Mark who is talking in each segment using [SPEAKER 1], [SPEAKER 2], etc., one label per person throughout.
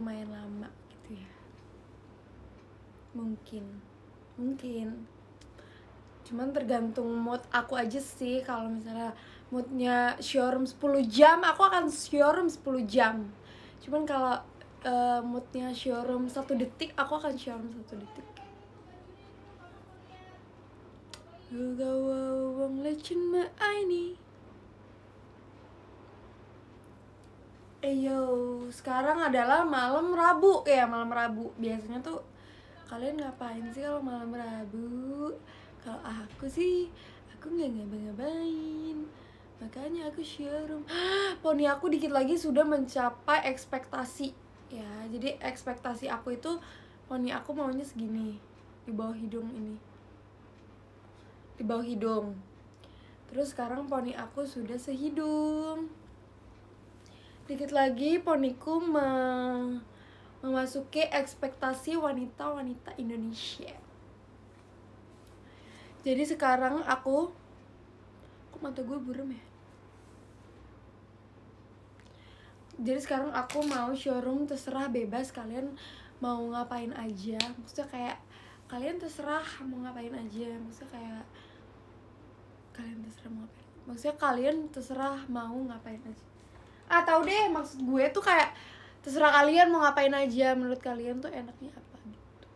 [SPEAKER 1] lumayan lama gitu ya. Mungkin cuman tergantung mood aku aja sih. Kalau misalnya moodnya showroom 10 jam, aku akan showroom 10 jam. Cuman kalau moodnya showroom 1 detik, aku akan showroom 1 detik. Eyo, sekarang adalah malam Rabu ya, malam Rabu. Biasanya tuh kalian ngapain sih kalau malam Rabu? Kalau aku sih, aku nggak ngapa-ngapain. Makanya aku showroom. Poni aku dikit lagi sudah mencapai ekspektasi ya. Jadi ekspektasi aku itu poni aku maunya segini, di bawah hidung ini, di bawah hidung. Terus sekarang poni aku sudah sehidung. Dikit lagi poniku memasuki ekspektasi wanita-wanita Indonesia. Jadi sekarang kok mata gue buram ya? Jadi sekarang aku mau showroom terserah, bebas kalian mau ngapain aja. Maksudnya kayak kalian terserah mau ngapain aja. Maksudnya kayak kalian terserah mau ngapain. Maksudnya kalian terserah mau ngapain aja. Tahu deh, maksud gue tuh kayak terserah kalian mau ngapain aja. Menurut kalian tuh enaknya apa gitu.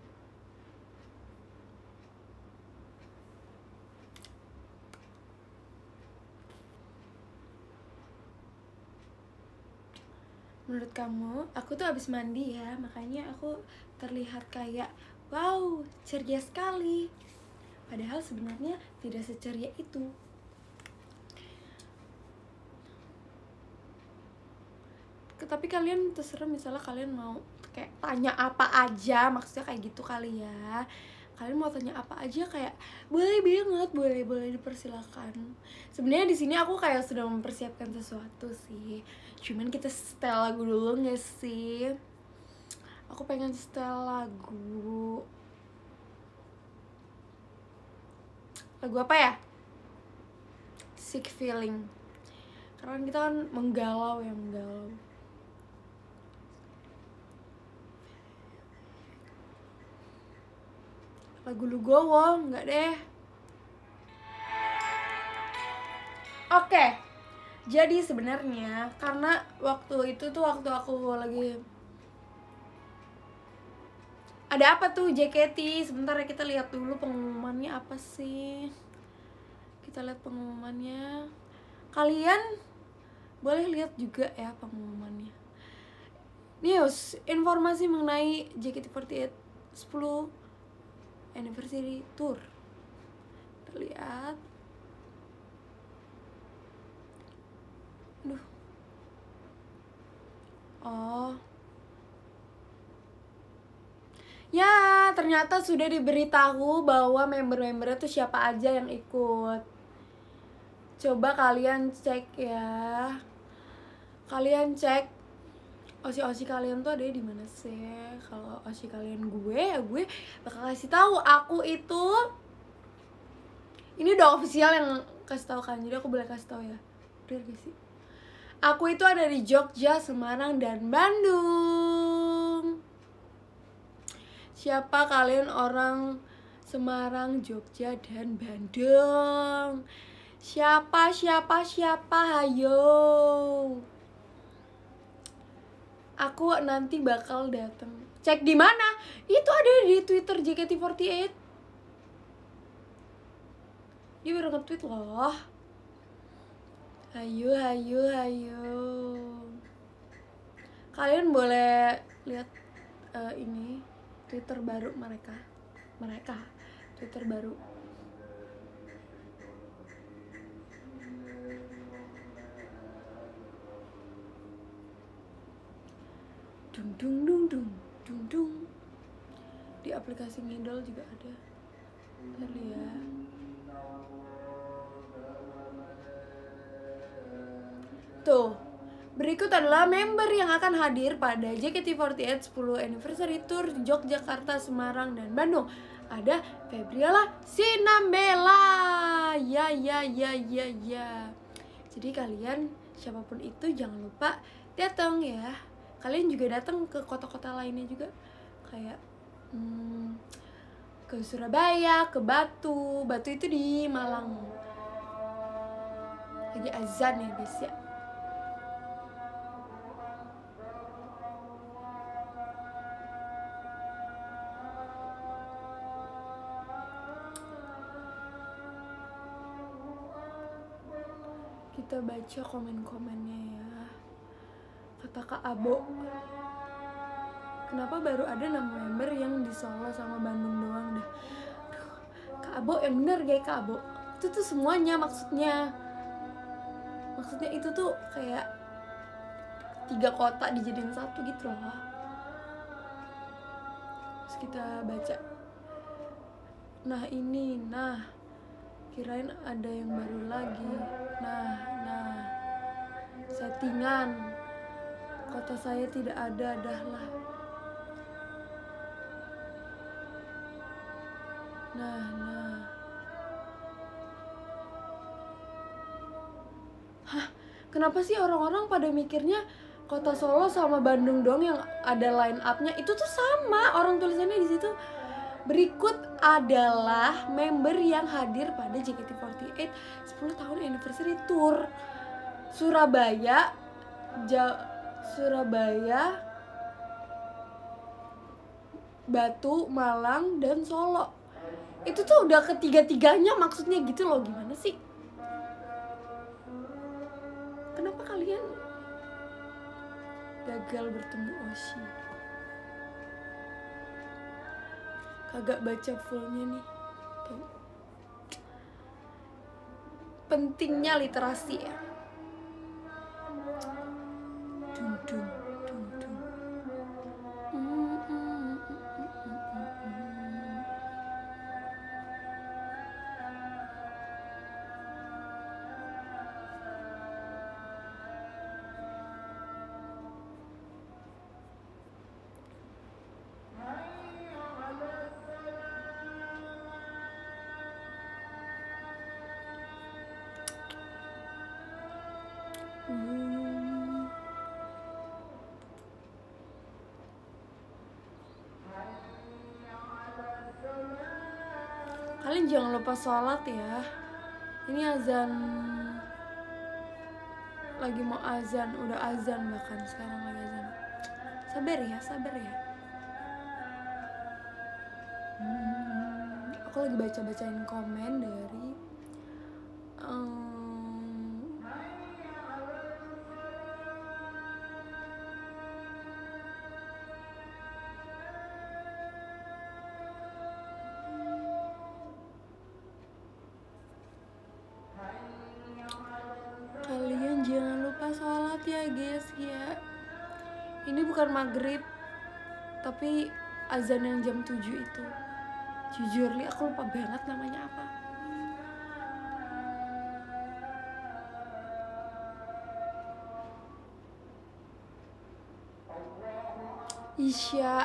[SPEAKER 1] Menurut kamu, aku tuh abis mandi ya, makanya aku terlihat kayak wow, ceria sekali. Padahal sebenarnya tidak seceria itu. Tapi kalian terserah, misalnya kalian mau kayak tanya apa aja, maksudnya kayak gitu kali ya. Kalian mau tanya apa aja kayak boleh banget, boleh dipersilakan. Sebenarnya di sini aku kayak sudah mempersiapkan sesuatu sih. Cuman kita setel lagu dulu nggak sih? Aku pengen setel lagu. Lagu apa ya? Sick Feeling. Karena kita kan menggalau. Lagu Lugowo, enggak deh. Oke. Jadi sebenarnya karena waktu itu tuh waktu aku lagi ada apa tuh JKT, sebentar ya kita lihat dulu pengumumannya apa sih. Kita lihat pengumumannya. Kalian boleh lihat juga ya pengumumannya. News, informasi mengenai JKT48 10 Anniversary Tour. Kita lihat. Aduh. Oh. Ya, ternyata sudah diberitahu bahwa member-membernya tuh siapa aja yang ikut. Coba kalian cek ya. Kalian cek osi kalian tuh ada di mana sih? Kalau osi kalian gue bakal kasih tahu. Aku itu ini udah official yang kasih tahu kan. Jadi aku boleh kasih tahu ya. Udah gak sih? Aku itu ada di Jogja, Semarang, dan Bandung. Siapa kalian orang Semarang, Jogja, dan Bandung? Siapa? Hayo. Aku nanti bakal datang. Cek di mana? Itu ada di Twitter JKT48. Dia baru nge-tweet loh. Hayo. Kalian boleh lihat ini Twitter baru mereka Twitter baru. Dung. Di aplikasi Ngidol juga ada. Ntar lihat. Tuh, berikut adalah member yang akan hadir pada JKT48 10 Anniversary Tour Yogyakarta, Semarang, dan Bandung. Ada Febriala Sinambela. Ya. Jadi kalian siapapun itu jangan lupa datang ya. kalian juga datang ke kota-kota lainnya juga, kayak ke Surabaya, ke Batu itu di Malang. Lagi azan ya guys ya. Kita baca komen-komennya ya. Kata Kak Abo, kenapa baru ada 6 member yang di Solo sama Bandung doang dah? Aduh, Kak Abo yang bener guys, Kak Abo. Itu tuh semuanya maksudnya itu tuh kayak 3 kota dijadiin satu gitu loh. Terus kita baca. Nah ini, kirain ada yang baru lagi. Nah, settingan. Kota saya tidak ada, dah lah. Nah. Hah, kenapa sih orang-orang pada mikirnya Kota Solo sama Bandung dong yang ada line up-nya? Itu tuh sama, orang tulisannya di situ. Berikut adalah member yang hadir pada JKT48 10 tahun anniversary tour Surabaya, Batu, Malang, dan Solo. Itu tuh udah ketiga-tiganya maksudnya gitu loh. Gimana sih? Kenapa kalian gagal bertemu Oshi? Kagak baca fullnya nih. Tuh. Pentingnya literasi ya. Dun. Kalian jangan lupa sholat ya. Ini azan, lagi mau azan, udah azan bahkan sekarang lagi azan. Sabar ya. Aku lagi baca-bacain komen dari kalian jangan lupa sholat ya guys ya. Ini bukan maghrib, tapi azan yang jam 7 itu. Jujur li, aku lupa banget namanya apa. Isya.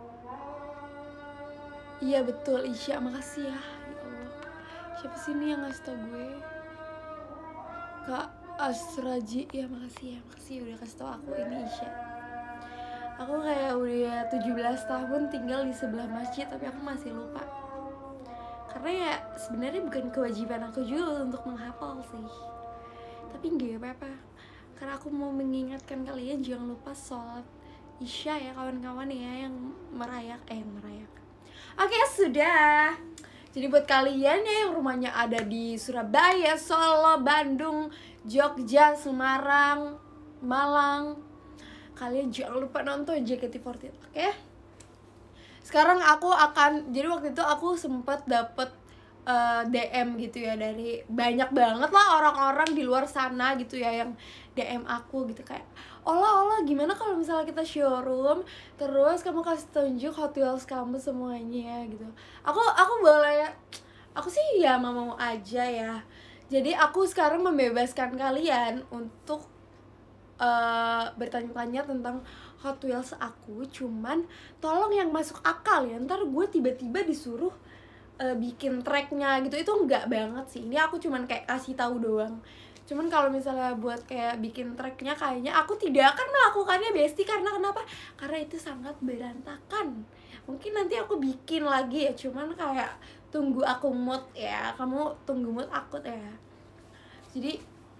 [SPEAKER 1] Iya betul, Isya. Makasih ya. Ya Allah. Siapa sih ini yang ngasih tau gue? Kak Asraji. Ya makasih udah kasih tau aku ini Isya. Aku kayak udah 17 tahun tinggal di sebelah masjid, tapi aku masih lupa. Karena ya sebenarnya bukan kewajiban aku juga untuk menghafal sih. Tapi nggak apa-apa, karena aku mau mengingatkan kalian jangan lupa sholat Isya ya kawan-kawan ya, yang merayakan. Oke, sudah. Jadi buat kalian ya yang rumahnya ada di Surabaya, Solo, Bandung, Jogja, Semarang, Malang, kalian jangan lupa nonton JKT48, oke? Sekarang aku akan, jadi waktu itu aku sempat dapet DM gitu ya dari banyak banget lah orang-orang di luar sana gitu ya yang DM aku gitu kayak Ola gimana kalau misalnya kita showroom terus kamu kasih tunjuk Hot Wheels kamu semuanya gitu. Aku boleh, aku sih ya mau aja ya. Jadi aku sekarang membebaskan kalian untuk bertanya-tanya tentang Hot Wheels aku, cuman tolong yang masuk akal ya. Ntar gue tiba-tiba disuruh bikin tracknya gitu, itu enggak banget sih. Ini aku cuman kayak kasih tahu doang. Cuman kalau misalnya buat kayak bikin tracknya, kayaknya aku tidak akan melakukannya Besti. Karena kenapa? Karena itu sangat berantakan. Mungkin nanti aku bikin lagi ya, cuman kayak tunggu aku mood ya. Kamu tunggu mood aku ya. Jadi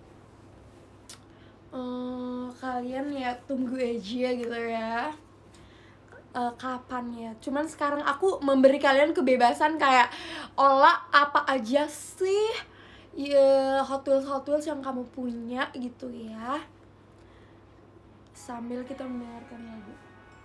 [SPEAKER 1] kalian ya tunggu aja gitu ya, kapan ya. Cuman sekarang aku memberi kalian kebebasan kayak olah apa aja sih ya, Hot Wheels yang kamu punya gitu ya, sambil kita mendengarkan lagu.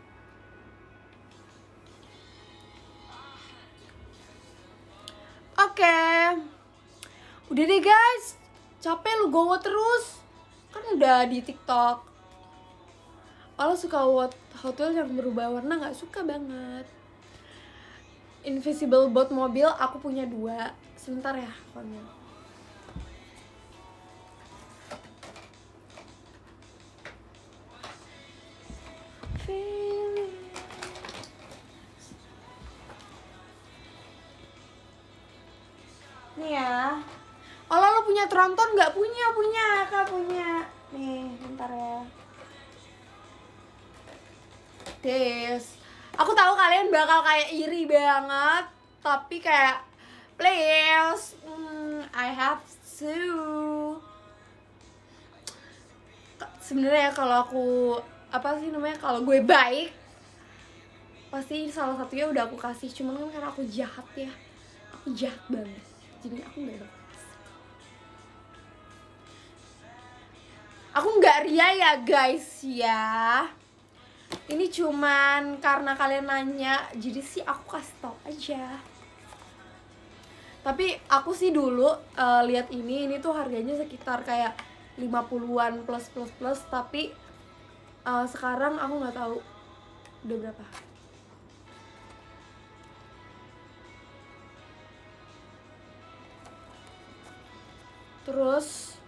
[SPEAKER 1] Oke. Udah deh guys, capek lu gowo terus. Kan udah di TikTok. Kalau suka Hot Wheels yang berubah warna, nggak suka banget. Invisible Boat mobil aku punya 2. Sebentar ya, konnya. Nih ya. Oh, lo punya tronton nggak? Punya, Kak punya. Nih, bentar ya. Des. Aku tahu kalian bakal kayak iri banget, tapi kayak please, I have to. Sebenarnya kalau aku kalau gue baik, pasti salah satunya udah aku kasih. Cuman kan karena aku jahat ya, aku jahat banget, jadi aku nggak bakal. Aku nggak ria ya guys ya. Ini cuman karena kalian nanya, jadi sih aku kasih tau aja. Tapi aku sih dulu lihat ini tuh harganya sekitar kayak 50-an plus. Tapi sekarang aku nggak tahu udah berapa. Terus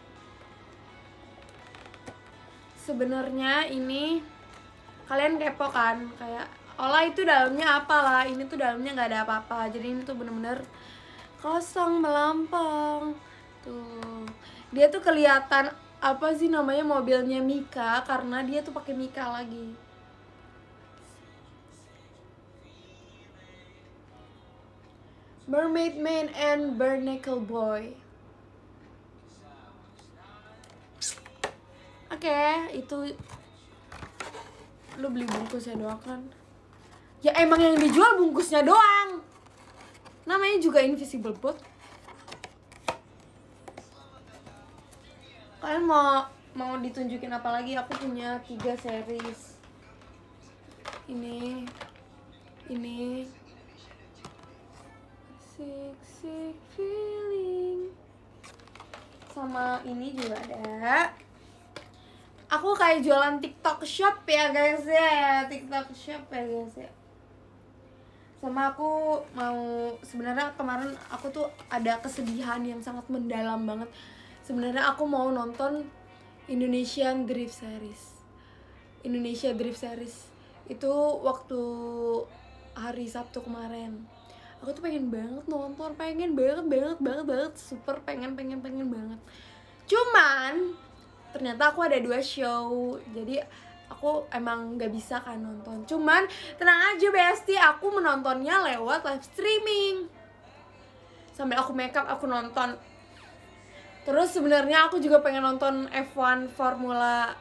[SPEAKER 1] sebenarnya ini kalian kepo kan, kayak olah itu dalamnya apa lah. Ini tuh dalamnya nggak ada apa-apa, jadi ini tuh bener-bener kosong melampang. Tuh dia tuh kelihatan apa sih namanya, mobilnya Mika, karena dia tuh pakai Mika lagi. Mermaid Man and Barnacle Boy. Oke, itu lu beli bungkusnya doang kan? Ya emang yang dijual bungkusnya doang. Namanya juga Invisible Boat. Kalian mau ditunjukin apa lagi? Aku punya 3 series. Ini sick feeling. Sama ini juga ada. Aku kayak jualan TikTok shop ya guys ya, TikTok shop ya guys ya. Sama aku sebenarnya kemarin aku tuh ada kesedihan yang sangat mendalam banget. Sebenarnya aku mau nonton Indonesia Drift Series itu waktu hari Sabtu kemarin. Aku tuh pengen banget nonton, pengen banget, super pengen banget. Cuman ternyata aku ada 2 show, jadi aku emang gak bisa kan nonton. Cuman tenang aja Besti, aku menontonnya lewat live streaming. Sambil aku makeup aku nonton. Terus sebenarnya aku juga pengen nonton F1 Formula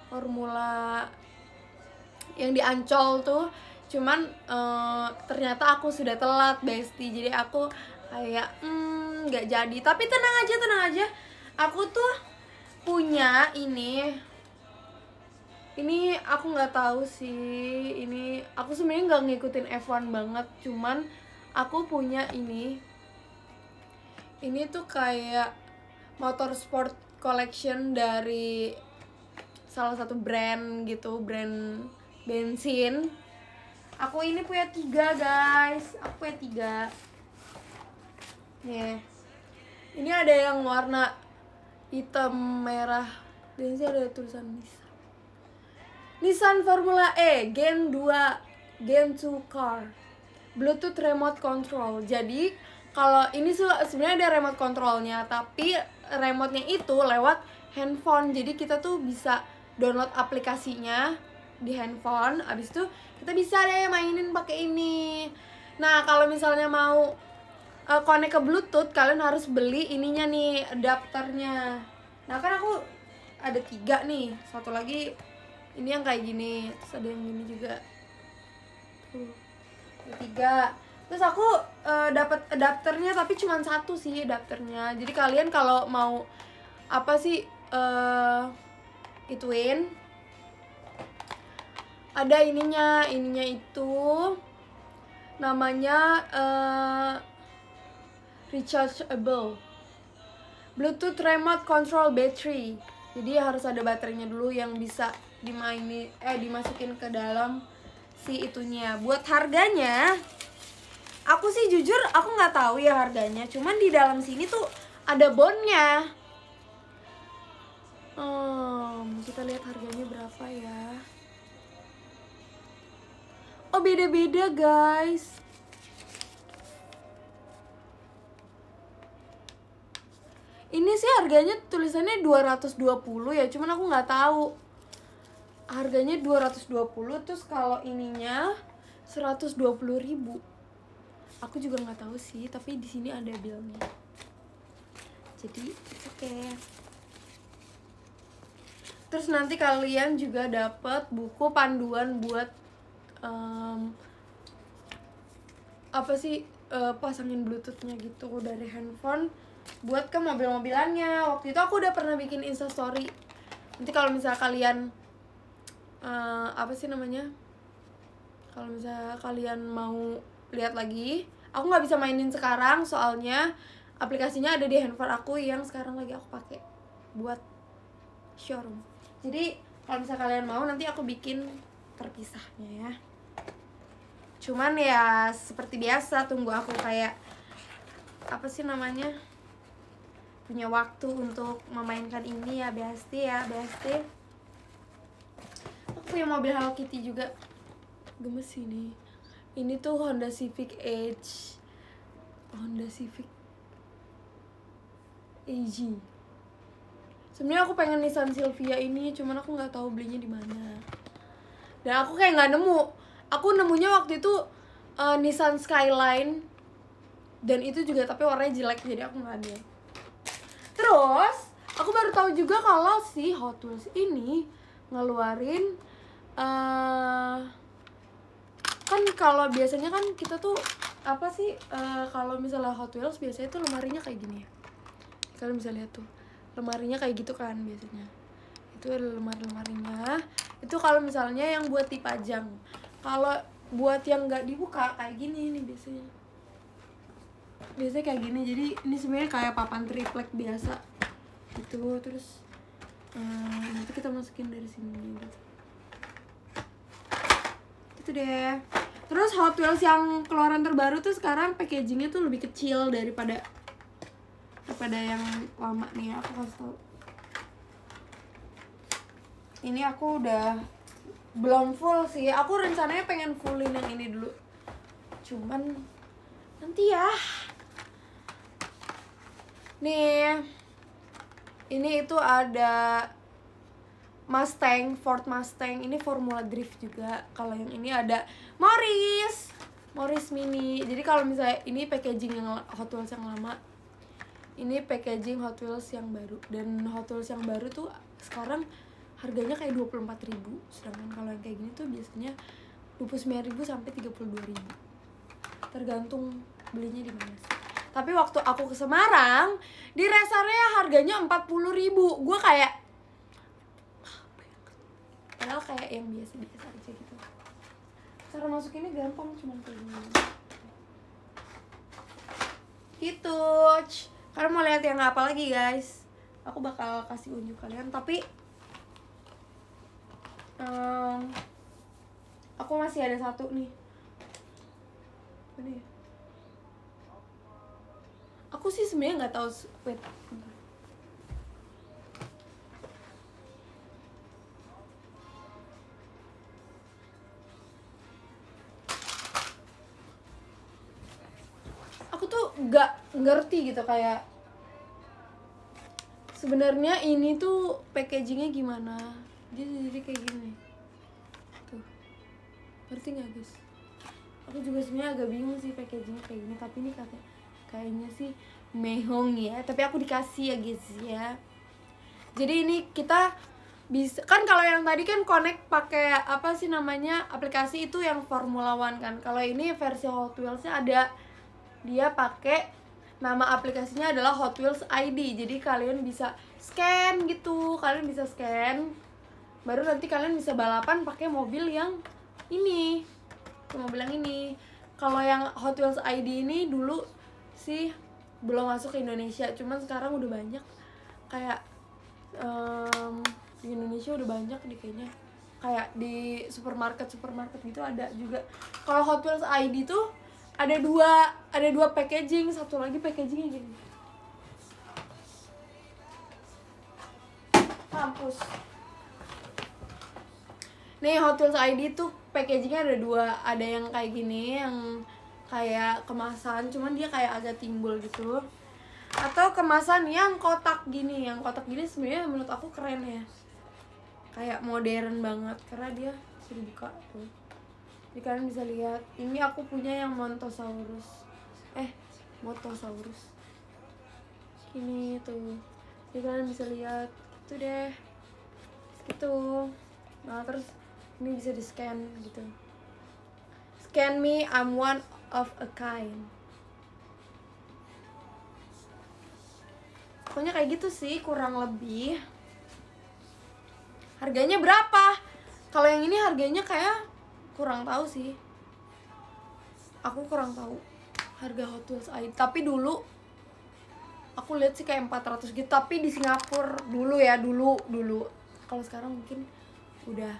[SPEAKER 1] yang di Ancol tuh. Cuman ternyata aku sudah telat Besti, jadi aku kayak gak jadi. Tapi tenang aja, aku tuh punya ini aku nggak tahu sih, ini aku sebenarnya nggak ngikutin F1 banget, cuman aku punya ini tuh kayak motorsport collection dari salah satu brand gitu, brand bensin. Aku ini punya 3 guys, aku punya 3 nih. Ini ada yang warna hitam merah dan sih ada tulisan Nissan Formula E Gen 2 car Bluetooth remote control. Jadi Kalau ini sebenarnya ada remote controlnya, tapi remote-nya itu lewat handphone. Jadi kita tuh bisa download aplikasinya di handphone, abis itu kita bisa deh mainin pakai ini. Nah, kalau misalnya mau connect ke Bluetooth, kalian harus beli ininya nih, adapternya. Nah, kan aku ada 3 nih, satu lagi ini yang kayak gini, terus ada yang gini juga. Tuh, ada 3. Terus aku dapat adapternya, tapi cuma 1 sih adapternya. Jadi kalian kalau mau apa sih ituin, ada ininya itu namanya rechargeable Bluetooth remote control battery. Jadi harus ada baterainya dulu yang bisa dimasukin ke dalam si itunya. Buat harganya, aku sih jujur aku nggak tahu ya harganya. Cuman di dalam sini tuh ada bondnya. Kita lihat harganya berapa ya. Oh, beda-beda guys. Ini sih harganya tulisannya 220 ya, cuman aku nggak tahu harganya 220. Terus kalau ininya 120.000. Aku juga nggak tahu sih, tapi di sini ada billnya. Jadi oke. Terus nanti kalian juga dapat buku panduan buat pasangin bluetoothnya gitu dari handphone buat ke mobil-mobilannya. Waktu itu aku udah pernah bikin instastory. Nanti kalau misalnya kalian kalau misalnya kalian mau lihat lagi, aku nggak bisa mainin sekarang soalnya aplikasinya ada di handphone aku yang sekarang lagi aku pakai buat showroom. Jadi kalau misalnya kalian mau, nanti aku bikin terpisahnya ya. Cuman ya seperti biasa, tunggu aku kayak punya waktu untuk memainkan ini ya Besti. Aku punya mobil Hello Kitty juga, gemes ini. Ini tuh Honda Civic AG. Sebenarnya aku pengen Nissan Silvia ini, cuman aku nggak tahu belinya di mana. Dan aku kayak nggak nemu. Aku nemunya waktu itu Nissan Skyline, dan itu juga tapi warnanya jelek, jadi aku nggak ambil. Terus aku baru tahu juga kalau si Hot Wheels ini ngeluarin kan kalau biasanya kan kita tuh kalau misalnya Hot Wheels biasanya tuh lemarinya kayak gini ya. Kalian bisa lihat tuh lemarinya kayak gitu kan biasanya. Itu ada lemarinya. Itu kalau misalnya yang buat dipajang. Kalau buat yang nggak dibuka kayak gini nih biasanya. Biasanya kayak gini. Jadi ini sebenarnya kayak papan triplek biasa. Gitu. Terus nanti kita masukin dari sini gitu. Itu deh. Terus Hot Wheels yang keluaran terbaru tuh sekarang packagingnya tuh lebih kecil daripada yang lama nih. Aku kasih tahu. Ini aku udah belum full sih. Aku rencananya pengen fullin yang ini dulu. Cuman nanti ya. Nih. Ini itu ada Ford Mustang. Ini Formula Drift juga. Kalau yang ini ada Morris Mini. Jadi kalau misalnya ini packaging yang Hot Wheels yang lama, ini packaging Hot Wheels yang baru. Dan Hot Wheels yang baru tuh sekarang harganya kayak 24.000. Sedangkan kalau yang kayak gini tuh biasanya 29.000 sampai 32.000. Tergantung belinya di mana sih. Tapi waktu aku ke Semarang, di res area harganya 40.000. Gue kayak padahal kayak yang biasa-biasa aja gitu. Cara masukinnya gampang, cuma kayak gini. Gitu. Kalian mau lihat yang apa lagi guys? Aku bakal kasih unjuk kalian, tapi aku masih ada satu nih. Ini. Aku sih sebenarnya nggak tahu. Wait, bentar. Aku tuh nggak ngerti gitu kayak sebenarnya ini tuh packagingnya gimana. Jadi kayak gini tuh, ngerti nggak guys? Aku juga sebenarnya agak bingung sih packagingnya kayak gini, tapi ini kayaknya sih mehong ya, tapi aku dikasih ya guys ya. Jadi ini kita bisa kan, kalau yang tadi kan connect pakai apa sih namanya aplikasi itu yang Formula One kan. Kalau ini versi Hot Wheels-nya ada, dia pakai nama aplikasinya adalah Hot Wheels ID. Jadi kalian bisa scan gitu, kalian bisa scan, baru nanti kalian bisa balapan pakai mobil yang ini, mobil yang ini. Kalau yang Hot Wheels ID ini dulu sih belum masuk ke Indonesia, cuman sekarang udah banyak kayak di Indonesia udah banyak nih kayaknya, kayak di supermarket gitu ada juga. Kalau Hot Wheels ID tuh ada dua packaging, satu lagi packagingnya gini. Kampus. Nih Hot Wheels ID tuh packagingnya ada dua, ada yang kayak gini, yang kayak kemasan, cuman dia kayak agak timbul gitu. Atau kemasan yang kotak gini. Yang kotak gini sebenarnya menurut aku keren ya, kayak modern banget karena dia bisa dibuka tuh. Jadi kalian bisa lihat, ini aku punya yang Motosaurus ini tuh. Jadi kalian bisa lihat gitu deh, gitu. Nah terus ini bisa di scan gitu, scan me, I'm one of a kind. Pokoknya kayak gitu sih kurang lebih. Harganya berapa? Kalau yang ini harganya kayak kurang tahu sih. Aku kurang tahu harga Hot Wheels ID. Tapi dulu aku lihat sih kayak 400 gitu. Tapi di Singapura dulu ya, dulu. Kalau sekarang mungkin udah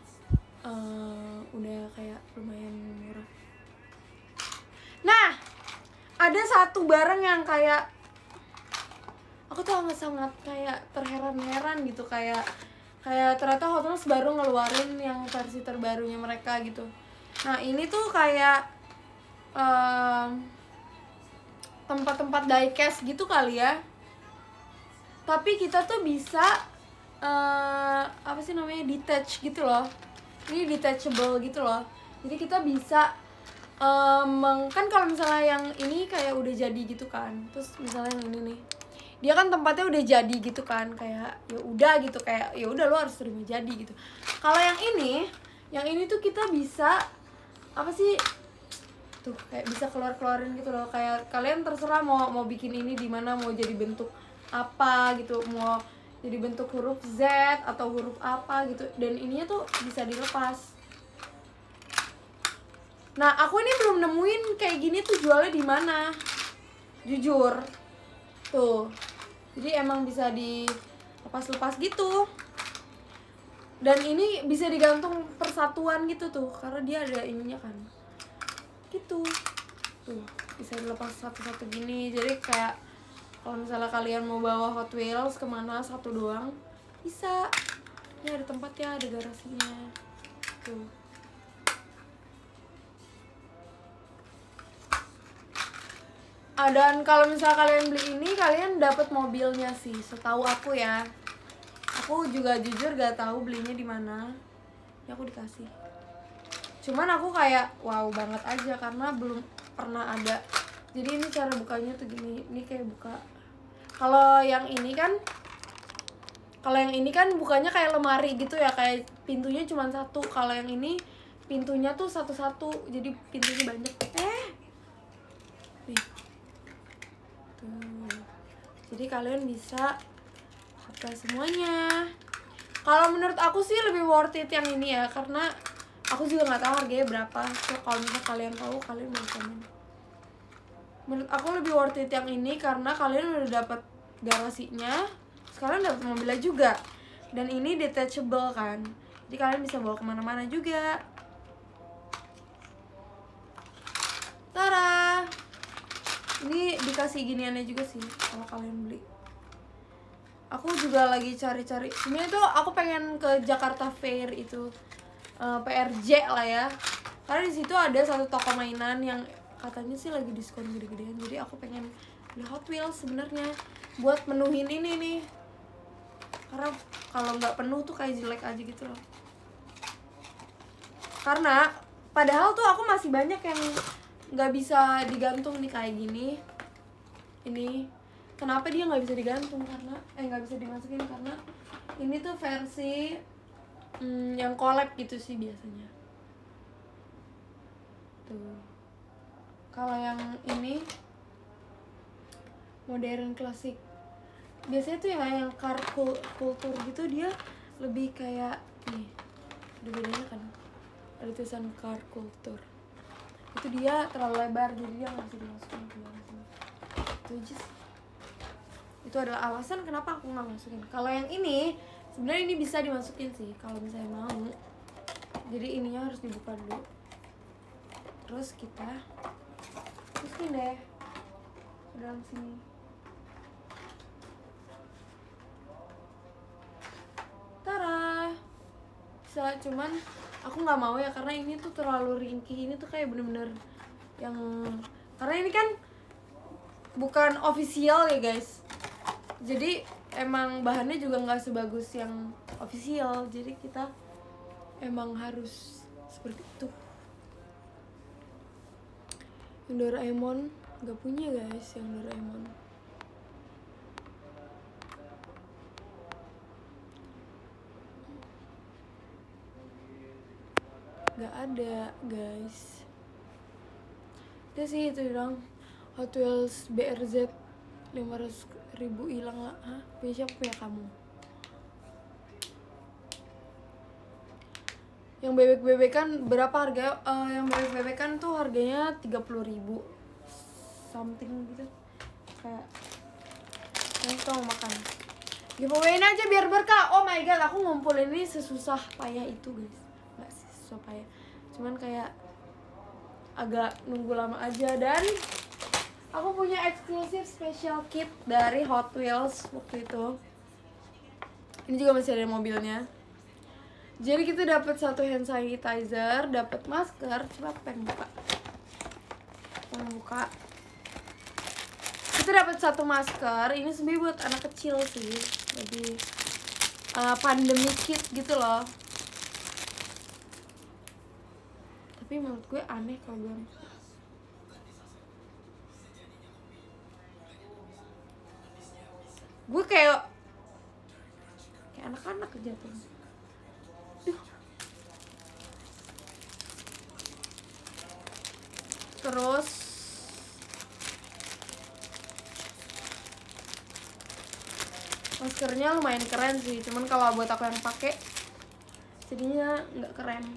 [SPEAKER 1] kayak lumayan murah. Nah, ada satu barang yang kayak aku tuh sangat kayak terheran-heran gitu, kayak ternyata Hot Wheels baru ngeluarin yang versi terbarunya mereka gitu. Nah ini tuh kayak tempat-tempat diecast gitu kali ya, tapi kita tuh bisa apa sih namanya, detach gitu loh. Ini detachable gitu loh, jadi kita bisa kan kalau misalnya yang ini kayak udah jadi gitu kan, terus misalnya yang ini nih, dia kan tempatnya udah jadi gitu kan, kayak ya udah gitu, kayak ya udah lo harus terima jadi gitu. Kalau yang ini tuh kita bisa apa sih tuh, kayak bisa keluarin gitu loh, kayak kalian terserah mau bikin ini di mana, mau jadi bentuk apa gitu, mau jadi bentuk huruf Z atau huruf apa gitu, dan ininya tuh bisa dilepas. Nah aku ini belum nemuin kayak gini tuh jualnya di mana, jujur tuh. Jadi emang bisa dilepas-lepas gitu, dan ini bisa digantung persatuan gitu tuh, karena dia ada ininya kan gitu tuh, bisa dilepas satu-satu gini. Jadi kayak kalau misalnya kalian mau bawa Hot Wheels kemana satu doang bisa, ini ada tempatnya, ada garasinya tuh. Dan kalau misalnya kalian beli ini, kalian dapat mobilnya sih, setahu aku ya. Aku juga jujur gak tahu belinya di mana. Ya aku dikasih. Cuman aku kayak wow banget aja karena belum pernah ada. Jadi ini cara bukanya tuh gini. Ini kayak buka. Kalau yang ini kan bukanya kayak lemari gitu ya, kayak pintunya cuma satu. Kalau yang ini pintunya tuh satu-satu, jadi pintunya banyak. Nih. Jadi kalian bisa buka semuanya. Kalau menurut aku sih lebih worth it yang ini ya, karena aku juga nggak tahu harganya berapa. So kalau misalnya kalian tahu, kalian mau komen. Menurut aku lebih worth it yang ini karena kalian udah dapat garasinya, sekarang dapat mobilnya juga, dan ini detachable kan, jadi kalian bisa bawa kemana-mana juga. Tara! Ini dikasih giniannya juga sih kalau kalian beli. Aku juga lagi cari-cari. Sebenarnya tuh aku pengen ke Jakarta Fair itu, PRJ lah ya. Karena di situ ada satu toko mainan yang katanya sih lagi diskon gede-gedean, jadi aku pengen beli Hot Wheels sebenarnya buat menuhin ini nih, karena kalau nggak penuh tuh kayak jelek aja gitu loh. Karena padahal tuh aku masih banyak yang nggak bisa digantung nih kayak gini. Ini kenapa dia nggak bisa digantung, karena nggak bisa dimasukin karena ini tuh versi yang collab gitu sih biasanya tuh. Kalau yang ini modern klasik, biasanya tuh yang car culture gitu, dia lebih kayak nih, ada bedanya kan, ada tulisan car culture, itu dia terlalu lebar jadi dia nggak bisa dimasukin ke dalam sini. Itu aja sih. Itu adalah alasan kenapa aku nggak masukin. Kalau yang ini sebenarnya ini bisa dimasukin sih kalau misalnya mau. Jadi ininya harus dibuka dulu, terus kita masukin deh ke dalam sini. Tara, bisa. Cuman aku nggak mau ya karena ini tuh terlalu ringkih. Ini tuh kayak bener-bener yang, karena ini kan bukan official ya guys, jadi emang bahannya juga nggak sebagus yang official, jadi kita emang harus seperti itu. Yang Doraemon nggak punya guys, yang Doraemon. Nggak ada guys. Udah sih itu dong. Hot Wheels BRZ 500.000 hilang lah. Hah? Punya siapa? Punya kamu. Yang bebek-bebek kan berapa harga? Yang bebek-bebek kan tuh harganya 30.000 something gitu. Kayak ini tuh mau makan. Giveaway aja biar berkah. Oh my god, aku ngumpulin ini sesusah payah itu guys. Nggak sih susah payah, cuman kayak agak nunggu lama aja. Dan aku punya eksklusif special kit dari Hot Wheels waktu itu. Ini juga masih ada mobilnya. Jadi kita dapat satu hand sanitizer, dapat masker. Coba aku pengen buka. Kita dapat satu masker. Ini sebenarnya buat anak kecil sih, jadi pandemi kit gitu loh. Tapi menurut gue aneh kalau gue kayak anak-anak kejatuhan. Terus maskernya lumayan keren sih, cuman kalau buat aku yang pakai jadinya nggak keren.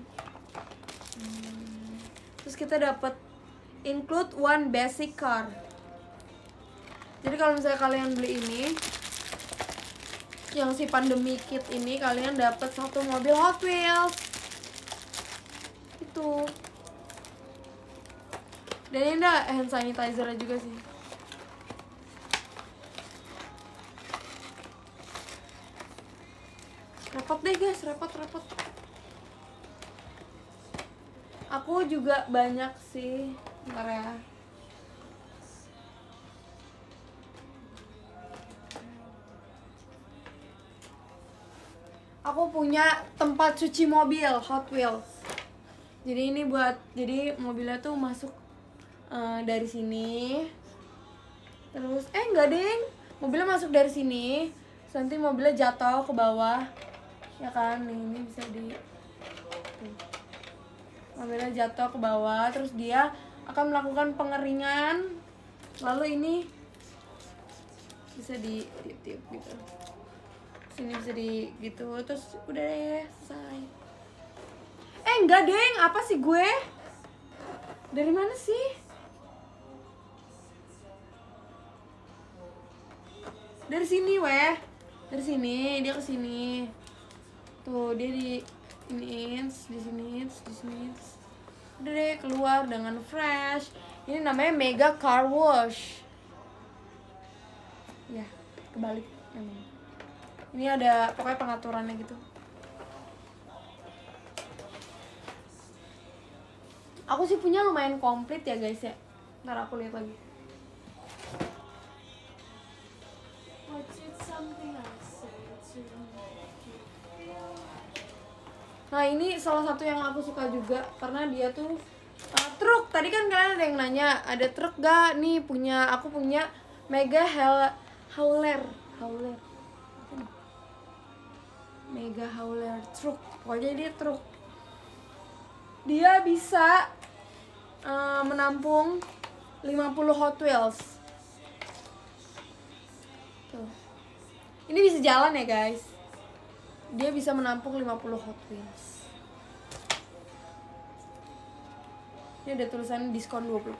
[SPEAKER 1] Terus kita dapat include one basic car. Jadi kalau misalnya kalian beli ini, yang si pandemi kit ini, kalian dapat satu mobil Hot Wheels. Itu. Dan ini ada hand sanitizer juga sih. Repot deh guys, repot. Aku juga banyak sih, bentar ya. Aku punya tempat cuci mobil Hot Wheels. Jadi ini jadi mobilnya tuh masuk dari sini. Terus enggak deng, mobilnya masuk dari sini. Terus nanti mobilnya jatuh ke bawah. Ya kan, ini bisa mobilnya jatuh ke bawah, terus dia akan melakukan pengeringan. Lalu ini bisa ditiup gitu. Sini bisa gitu, terus udah deh, selesai. Enggak deng, apa sih gue? Dari mana sih? Dari sini weh. Dari sini, dia ke sini. Tuh, dia di sini. Udah deh, keluar dengan fresh. Ini namanya Mega Car Wash. Ya, kebalik emang. Ini ada pokoknya pengaturannya gitu. Aku sih punya lumayan komplit ya guys ya. Ntar aku lihat lagi. Nah ini salah satu yang aku suka juga karena dia tuh truk. Tadi kan kalian ada yang nanya ada truk gak nih, aku punya Mega Hauler Mega Hauler truk. Pokoknya dia truk, dia bisa menampung 50 Hot Wheels tuh. Ini bisa jalan ya guys, dia bisa menampung 50 Hot Wheels. Ini ada tulisannya diskon 20%.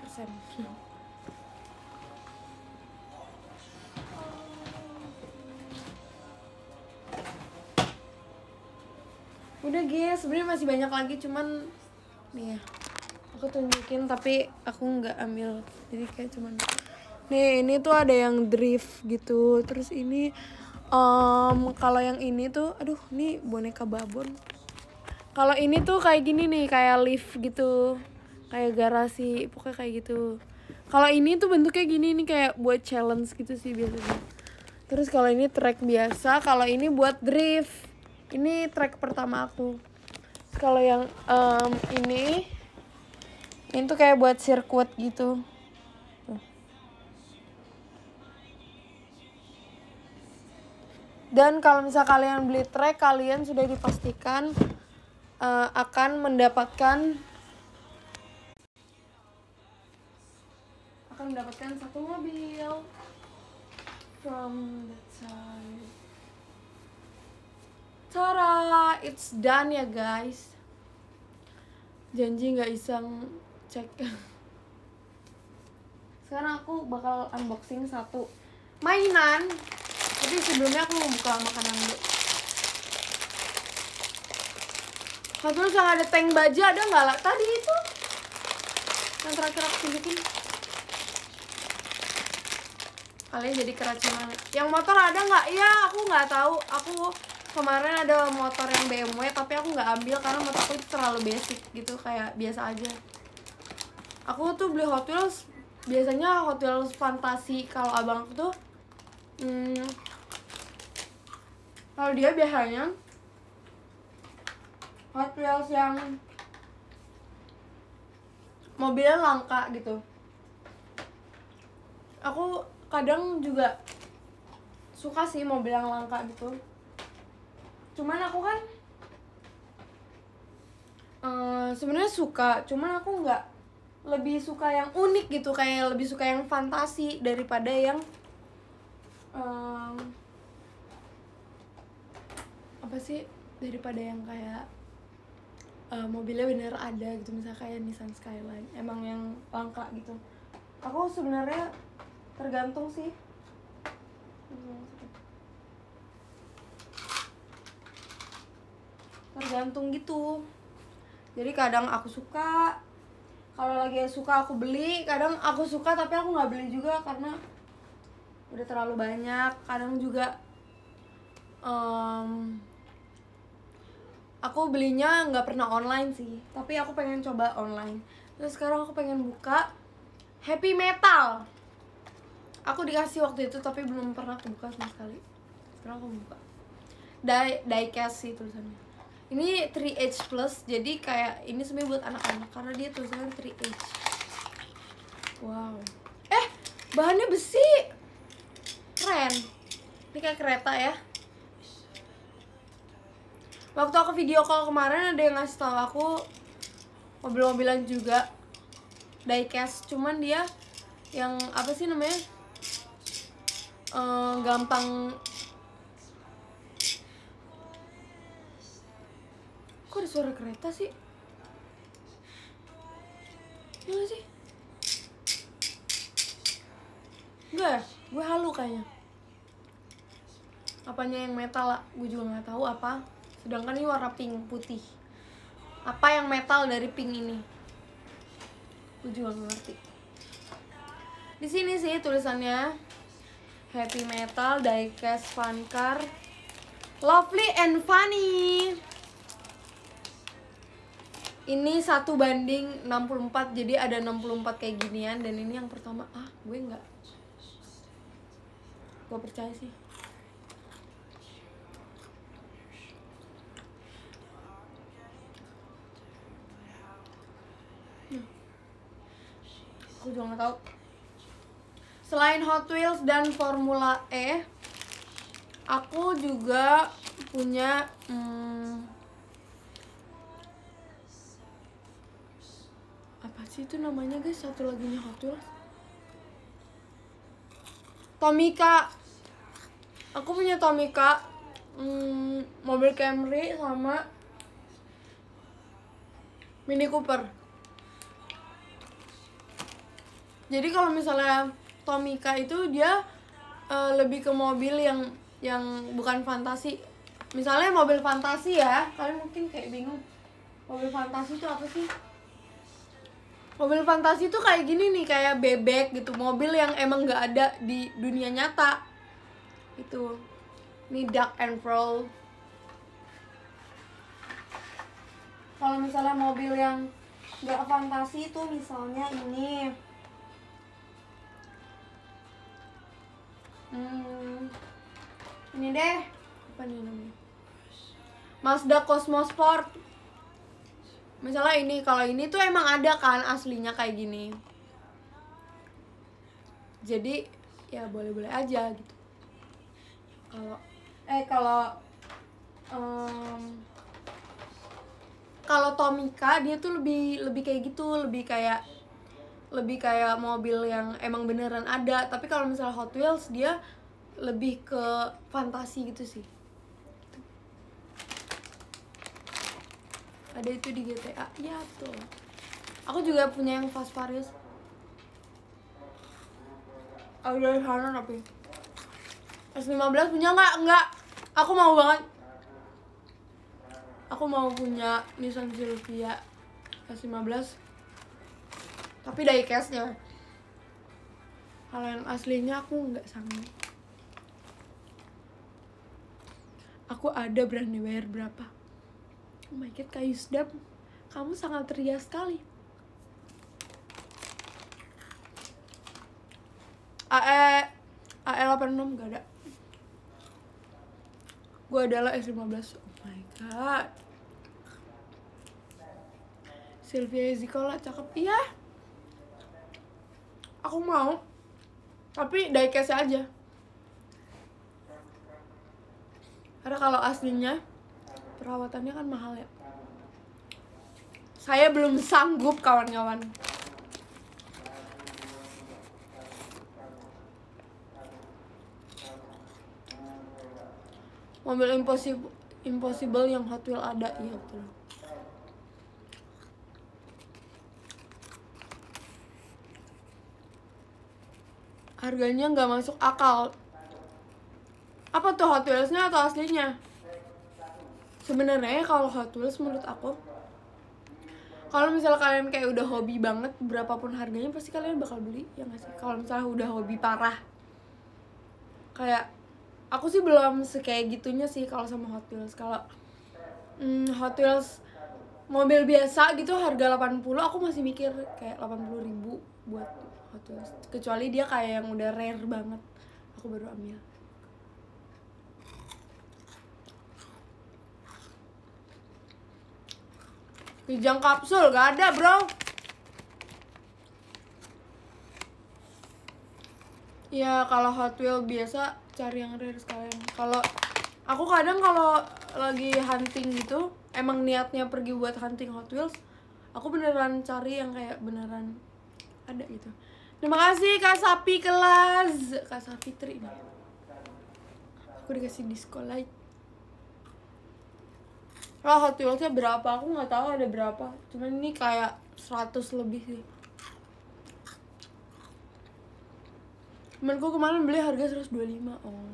[SPEAKER 1] Udah guys, sebenarnya masih banyak lagi, cuman nih ya aku tunjukin tapi aku nggak ambil, jadi kayak cuman nih. Ini tuh ada yang drift gitu, terus ini kalau yang ini tuh aduh nih boneka babon. Kalau ini tuh kayak gini nih, kayak lift gitu, kayak garasi, pokoknya kayak gitu. Kalau ini tuh bentuknya gini nih, kayak buat challenge gitu sih biasanya. Terus kalau ini track biasa, kalau ini buat drift. Ini track pertama aku. Kalau yang ini tuh kayak buat sirkuit gitu. Dan kalau misal kalian beli track, kalian sudah dipastikan akan mendapatkan satu mobil from the side. Tada, it's done ya guys. Janji nggak iseng cek. Sekarang aku bakal unboxing satu mainan, tapi sebelumnya aku mau buka makanan dulu. Satu yang ada tank baja, ada nggak lah tadi itu yang terakhir aku tunjukin. Kalian jadi keracunan. Yang motor ada nggak? Ya aku nggak tahu. Aku kemarin ada motor yang BMW tapi aku nggak ambil karena motorku itu terlalu basic gitu, kayak biasa aja. Aku tuh beli Hot Wheels biasanya Hot Wheels fantasi. Kalau abang aku tuh kalau dia biasanya Hot Wheels yang mobilnya langka gitu. Aku kadang juga suka sih mobil yang langka gitu, cuman aku kan sebenarnya suka, cuman aku nggak lebih suka yang unik gitu, kayak lebih suka yang fantasi daripada yang apa sih, daripada yang kayak mobilnya bener ada gitu, misalnya kayak Nissan Skyline emang yang langka gitu. Aku sebenarnya tergantung sih. Tergantung gitu. Jadi kadang aku suka, kalau lagi suka aku beli, kadang aku suka tapi aku nggak beli juga karena udah terlalu banyak. Kadang juga aku belinya nggak pernah online sih, tapi aku pengen coba online. Terus sekarang aku pengen buka Happy Metal. Aku dikasih waktu itu tapi belum pernah aku buka sama sekali. Sekarang aku buka. Diecast sih tulisannya. Ini 3H plus, jadi kayak ini sebenarnya buat anak-anak karena dia tulisannya 3H. Wow. Bahannya besi. Keren. Ini kayak kereta ya. Waktu aku video call kemarin ada yang ngasih tahu aku mobil-mobilan juga diecast, cuman dia yang apa sih namanya? Gampang. Kok ada suara kereta sih? Iya gak sih? Enggak ya? Gue halu kayaknya. Apanya yang metal lah? Gue juga gak tahu apa. Sedangkan ini warna pink putih. Apa yang metal dari pink ini? Gue juga gak ngerti. Di sini sih tulisannya Happy Metal Diecast Fun Car, Lovely and Funny. Ini 1:64, jadi ada 64 kayak ginian. Dan ini yang pertama, gue nggak percaya sih. Aku juga nggak tahu. Selain Hot Wheels dan Formula E, aku juga punya apa sih itu namanya guys, satu laginya Hot Wheels, Tomica. Aku punya Tomica, mobil Camry sama Mini Cooper. Jadi kalau misalnya Tomica itu dia lebih ke mobil yang bukan fantasi. Misalnya mobil fantasi ya, kalian mungkin kayak bingung. Mobil fantasi itu apa sih? Mobil fantasi itu kayak gini nih, kayak bebek gitu. Mobil yang emang nggak ada di dunia nyata. Itu. Ini Duck and Pearl. Kalau misalnya mobil yang nggak fantasi itu misalnya ini. Ini deh, apa nih namanya? Mazda Cosmo Sport. Misalnya ini, kalau ini tuh emang ada kan aslinya kayak gini. Jadi ya boleh-boleh aja gitu. Kalau Tomica dia tuh lebih kayak gitu, lebih kayak mobil yang emang beneran ada. Tapi kalau misalnya Hot Wheels dia lebih ke fantasi gitu sih. Ada itu di GTA. Ya tuh. Aku juga punya yang Fast Furious. Aku dari sana tapi S15 punya nggak? Enggak. Aku mau banget. Aku mau punya Nissan Silvia S15. Tapi diecast-nya. Kalau yang aslinya aku nggak sanggup. Aku ada berani bayar berapa? Oh my god, Kak Yusdam, kamu sangat ceria sekali. AE86 gak ada. Gue adalah S15. Oh my god. Silvia Zikola cakep. Iya. Aku mau. Tapi diecast aja. Karena kalau aslinya perawatannya kan mahal ya. Saya belum sanggup kawan-kawan. Mobil impossible yang Hot Wheels ada, iya betul. Harganya nggak masuk akal. Apa tuh Hot Wheels-nya atau aslinya? Sebenarnya kalau Hot Wheels menurut aku, kalau misalnya kalian kayak udah hobi banget, berapapun harganya pasti kalian bakal beli, ya nggak sih? Kalau misalnya udah hobi parah, kayak aku sih belum sekayak gitunya sih kalau sama Hot Wheels. Kalau Hot Wheels mobil biasa gitu harga 80, aku masih mikir kayak 80.000 buat Hot Wheels. Kecuali dia kayak yang udah rare banget, aku baru ambil. Kijang kapsul gak ada bro. Ya kalau Hot Wheels biasa cari yang rare sekalian. Kalau aku kadang kalau lagi hunting gitu, emang niatnya pergi buat hunting Hot Wheels, aku beneran cari yang kayak beneran ada gitu. Terima kasih Kak Sapi kelas, Kak Sapi Tri ini. Aku dikasih disco light. Kalau Hot Wheels-nya berapa? Aku nggak tahu ada berapa. Cuman ini kayak 100 lebih sih. Temenku kemarin beli harga 125.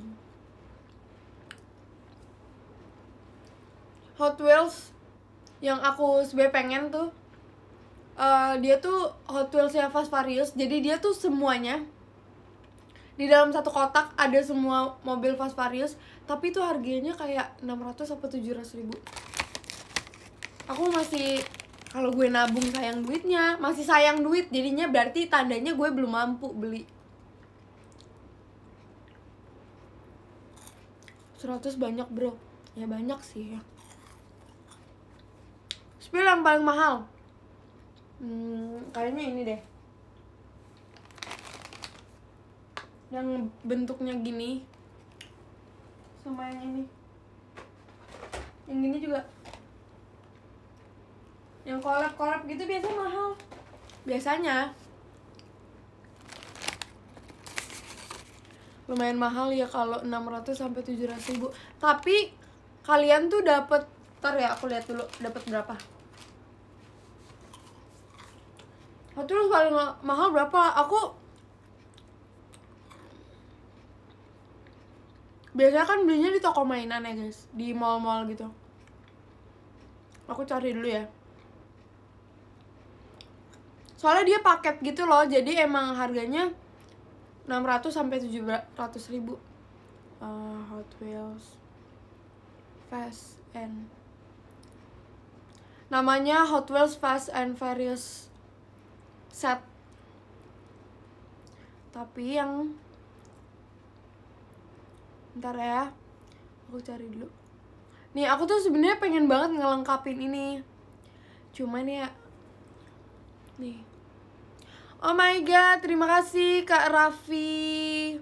[SPEAKER 1] Hot Wheels yang aku sebenarnya pengen tuh, dia tuh Hot Wheels-nya Fast Furious. Jadi dia tuh semuanya di dalam satu kotak ada semua mobil Fast Furious, tapi itu harganya kayak 600 atau 700 ribu. Aku masih Kalau gue nabung sayang duitnya, masih sayang duit, jadinya berarti tandanya gue belum mampu beli. 100 banyak bro. Ya banyak sih ya. Spill yang paling mahal. Kayaknya ini deh. Yang bentuknya gini. Sama yang ini. Yang gini juga. Yang collab gitu biasanya mahal. Biasanya lumayan mahal ya kalau 600 sampai 700 ribu. Tapi kalian tuh dapet, ntar ya aku lihat dulu dapat berapa. Terus paling mahal berapa? Aku biasanya kan belinya di toko mainan ya guys, di mall-mall gitu. Aku cari dulu ya. Soalnya dia paket gitu loh, jadi emang harganya 600 sampai 700 ribu. Hot Wheels Fast and, namanya Hot Wheels Fast and Furious set. Tapi yang, ntar ya, aku cari dulu. Nih aku tuh sebenarnya pengen banget ngelengkapin ini, cuman ya, nih. Oh my god, terima kasih Kak Raffi,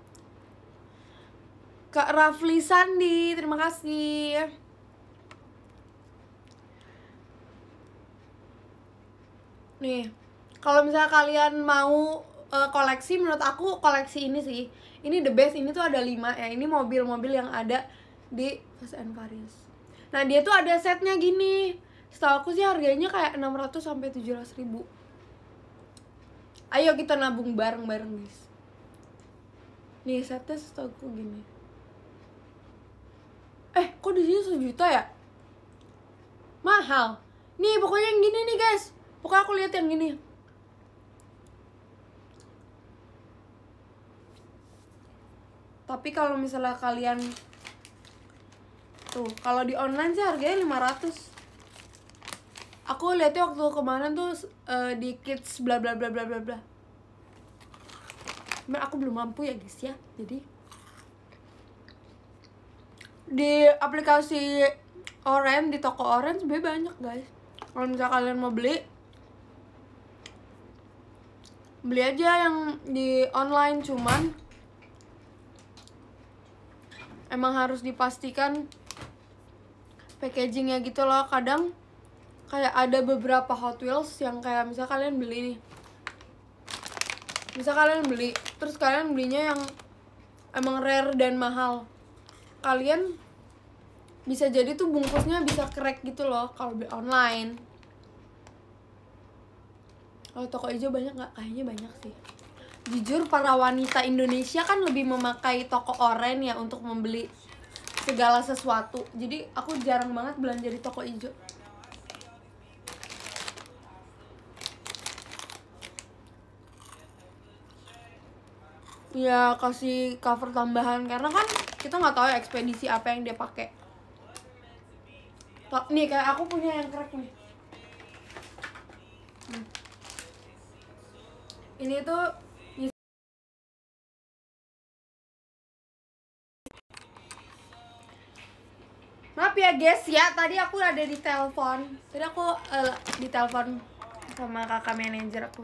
[SPEAKER 1] Kak Rafli Sandi, terima kasih. Nih, kalau misalnya kalian mau koleksi, menurut aku koleksi ini sih, ini the best. Ini tuh ada 5 ya, ini mobil-mobil yang ada di Fast and Furious. Nah dia tuh ada setnya gini, setahu aku sih harganya kayak 600 sampai 700 ribu. Ayo kita nabung bareng-bareng guys. Nih setnya setahu aku gini. Kok di sini 1 juta ya? Mahal. Nih pokoknya yang gini nih guys. Pokoknya aku lihat yang gini. Tapi kalau misalnya kalian tuh, kalau di online sih harganya 500. Aku lihatnya waktu kemarin tuh di Kids bla bla bla bla bla bla. Cuman aku belum mampu ya guys ya. Jadi di aplikasi Orange, di toko Orange sebenarnya banyak guys. Kalau misalnya kalian mau beli aja yang di online, cuman emang harus dipastikan packagingnya gitu loh. Kadang kayak ada beberapa Hot Wheels yang kayak misal kalian beli nih, misal kalian beli terus kalian belinya yang emang rare dan mahal, kalian bisa jadi tuh bungkusnya bisa crack gitu loh kalau beli online. Kalau toko hijau banyak nggak? Kayaknya banyak sih. Jujur para wanita Indonesia kan lebih memakai toko oren ya untuk membeli segala sesuatu. Jadi aku jarang banget belanja di toko hijau. Ya kasih cover tambahan karena kan kita nggak tahu ya ekspedisi apa yang dia pakai. Nih kayak aku punya yang crack nih. Ini tuh maaf ya guys ya, tadi aku ada di telepon. Tadi aku di telepon sama kakak manajer aku.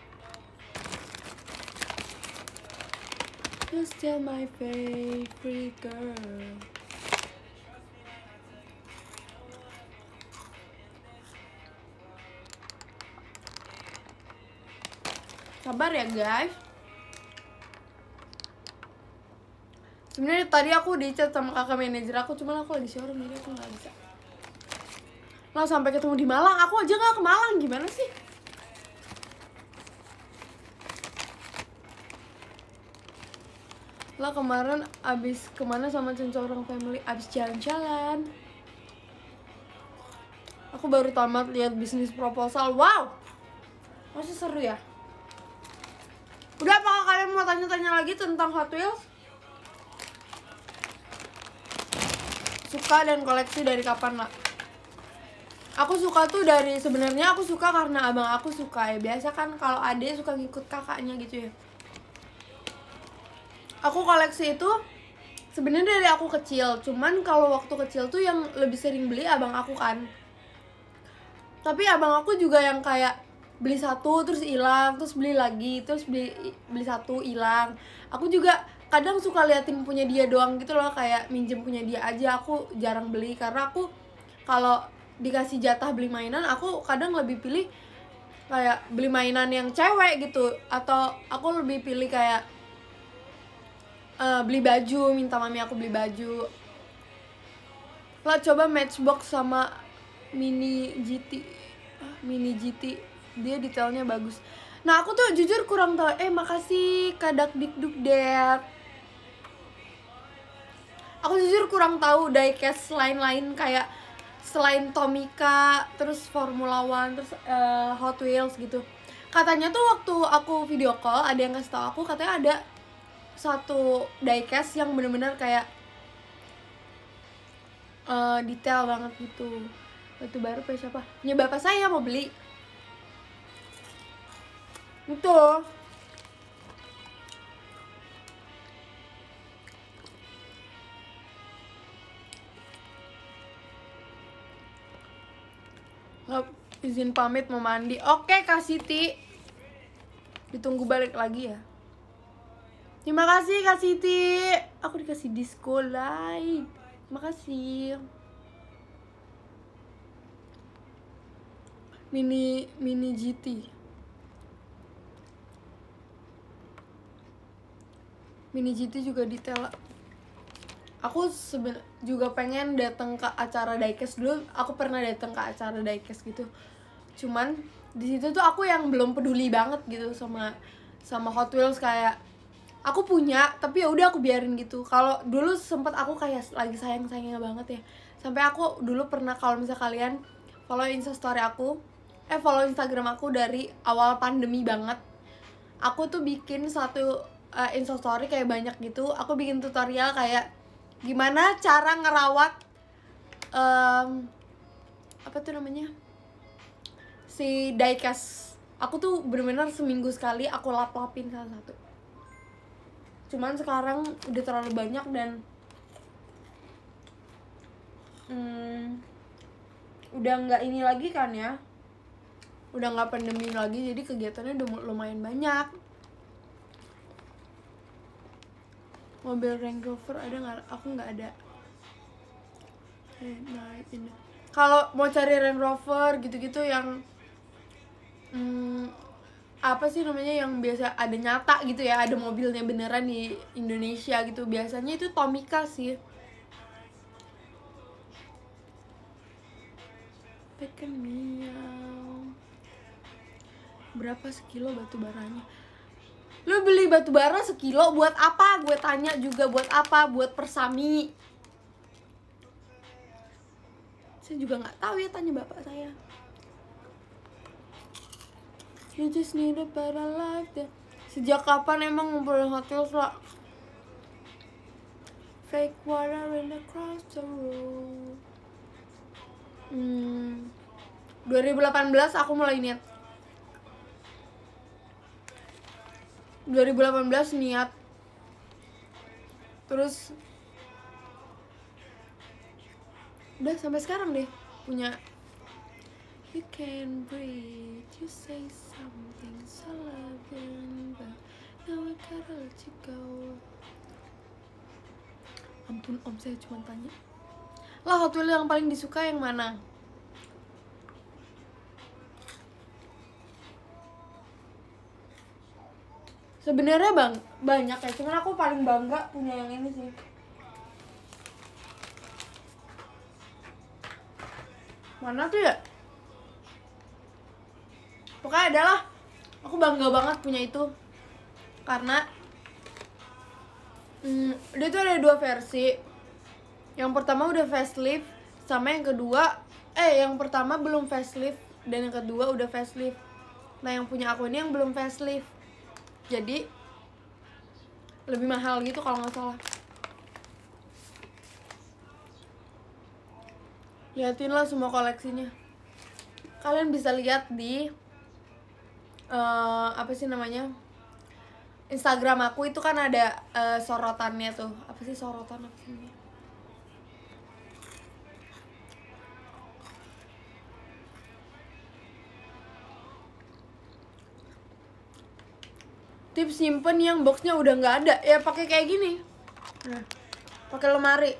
[SPEAKER 1] You're still my favorite girl. Sabar ya guys. Sebenarnya tadi aku di chat sama kakak manajer aku, cuman aku lagi showroom jadi aku nggak bisa. Lah sampai ketemu di Malang, aku aja nggak ke Malang, gimana sih? Lah kemarin abis kemana sama Cencorong Family? Abis jalan-jalan. Aku baru tamat lihat bisnis proposal. Wow, masih seru ya. Udah, apakah kalian mau tanya-tanya lagi tentang Hot Wheels? Suka dan koleksi dari kapan lah? Aku suka tuh sebenarnya aku suka karena abang aku suka ya. Biasa kan kalau adek suka ngikut kakaknya gitu ya. Aku koleksi itu sebenarnya dari aku kecil, cuman kalau waktu kecil tuh yang lebih sering beli abang aku kan. Tapi abang aku juga yang kayak beli satu terus hilang, terus beli lagi, terus beli satu hilang. Aku juga kadang suka liatin punya dia doang gitu loh, kayak minjem punya dia aja. Aku jarang beli karena aku kalau dikasih jatah beli mainan, aku kadang lebih pilih kayak beli mainan yang cewek gitu, atau aku lebih pilih kayak beli baju, minta mami aku beli baju. Lah coba Matchbox sama Mini GT, dia detailnya bagus. Nah aku tuh jujur kurang tahu. Makasih Kadak Dikduk Dad. Aku jujur kurang tahu diecast lain-lain kayak selain Tomica, terus Formula One, terus Hot Wheels gitu. Katanya tuh waktu aku video call ada yang kasih tau aku, katanya ada satu diecast yang bener-bener kayak detail banget gitu. Batu baru punya siapa? Punya bapak saya, mau beli. Itu izin pamit mau mandi. Oke Kak Siti, ditunggu balik lagi ya. Terima kasih Kak Siti. Aku dikasih disco light. Makasih. Mini GT. Mini GT juga detail. Aku juga pengen datang ke acara diecast dulu. Aku pernah datang ke acara diecast gitu. Cuman di situ tuh aku yang belum peduli banget gitu sama Hot Wheels, kayak aku punya tapi ya udah aku biarin gitu. Kalau dulu sempet aku kayak lagi sayangnya banget ya, sampai aku dulu pernah, kalau misal kalian follow instastory aku, follow Instagram aku dari awal pandemi banget, aku tuh bikin satu instastory kayak banyak gitu. Aku bikin tutorial kayak gimana cara ngerawat apa tuh namanya, si diecast. Aku tuh bener-bener seminggu sekali aku lap-lapin satu-satu. Cuman sekarang udah terlalu banyak dan udah nggak ini lagi kan ya, udah nggak pandemi lagi, jadi kegiatannya udah lumayan banyak. Mobil Range Rover ada nggak? Aku nggak ada. Kalau mau cari Range Rover gitu-gitu yang apa sih namanya, yang biasa ada nyata gitu ya, ada mobilnya beneran di Indonesia gitu, biasanya itu Tomica sih. Pekan miau. Berapa sekilo batu baranya? Lu beli batu bara sekilo buat apa? Gue tanya juga, buat apa? Buat persami. Saya juga nggak tahu ya, tanya bapak saya. You just need a better life deh. Sejak kapan emang ngumpulin Hot Wheels lah? Fake water in across the road. 2018 aku mulai niat. 2018 niat. Terus udah sampai sekarang deh punya. You can breathe, you say something so loving, but now I gotta let you go. Ampun om, saya cuma tanya. Lah Hot Wheels yang paling disuka yang mana? Sebenarnya banyak ya, cuman aku paling bangga punya yang ini sih. Mana tuh ya? Pokoknya adalah aku bangga banget punya itu karena dia tuh ada 2 versi. Yang pertama udah facelift, sama yang kedua yang pertama belum facelift dan yang kedua udah facelift. Nah yang punya aku ini yang belum facelift, jadi lebih mahal gitu kalau nggak salah. Liatin lah semua koleksinya. kalian bisa lihat di apa sih namanya, Instagram aku itu kan ada sorotannya tuh. Apa sih sorotan, apa sih namanya? Tips simpen yang boxnya udah nggak ada ya, pakai kayak gini. Nah, pakai lemari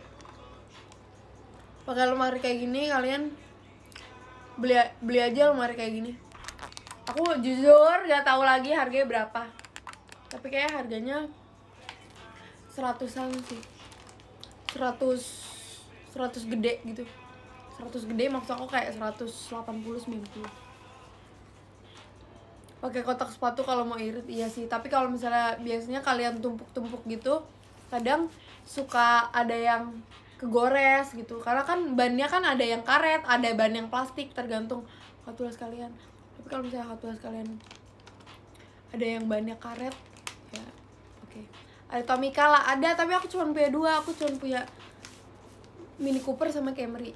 [SPEAKER 1] kayak gini. Kalian beli aja lemari kayak gini. Aku jujur gak tahu lagi harganya berapa, tapi kayak harganya 100-an sih. 100 gede gitu. 100 gede maksud aku kayak 180-90. Pakai kotak sepatu kalau mau irit, iya sih. Tapi kalau misalnya biasanya kalian tumpuk-tumpuk gitu, kadang suka ada yang kegores gitu. Karena kan bannya kan ada yang karet, ada ban yang plastik, tergantung Hot Wheels kalian. Tapi kalau misalnya Hot Wheels kalian ada yang bannya karet, ya oke. Ada Tomica lah, ada, tapi aku cuma punya 2. Aku cuma punya Mini Cooper sama Camry.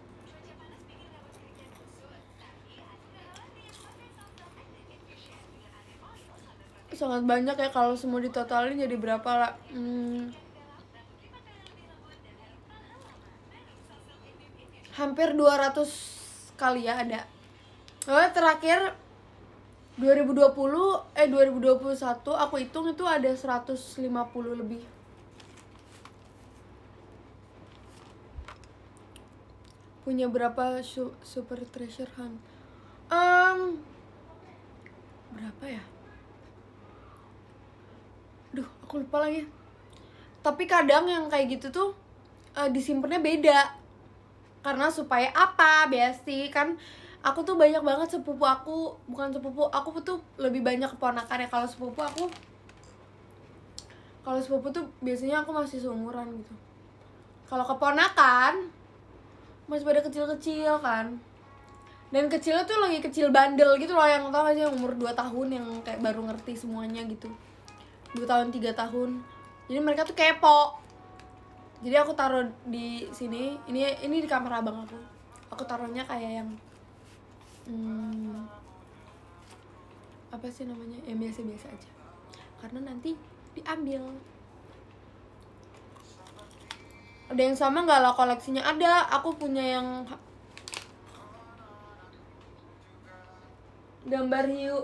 [SPEAKER 1] Sangat banyak ya, kalau semua ditotalin jadi berapa lah? Hampir 200 kali ya ada. Terakhir 2021 aku hitung itu ada 150 lebih. Punya berapa Super Treasure Hunt? Berapa ya? Duh, aku lupa lagi. Tapi kadang yang kayak gitu tuh disimpannya beda. Karena supaya apa? Besti kan aku tuh banyak banget sepupu aku, bukan sepupu, aku tuh lebih banyak keponakan ya. Kalau sepupu tuh biasanya aku masih seumuran gitu. Kalau keponakan masih pada kecil-kecil kan. Dan kecilnya tuh lagi kecil bandel gitu loh, yang tau gak sih, yang umur 2 tahun yang kayak baru ngerti semuanya gitu. 2 tahun, 3 tahun. Jadi mereka tuh kepo. Jadi aku taruh di sini. Ini di kamar abang aku. Aku taruhnya kayak yang apa sih namanya? Yang biasa-biasa aja. Karena nanti diambil. Ada yang sama nggak lah koleksinya? Ada. Aku punya yang gambar hiu.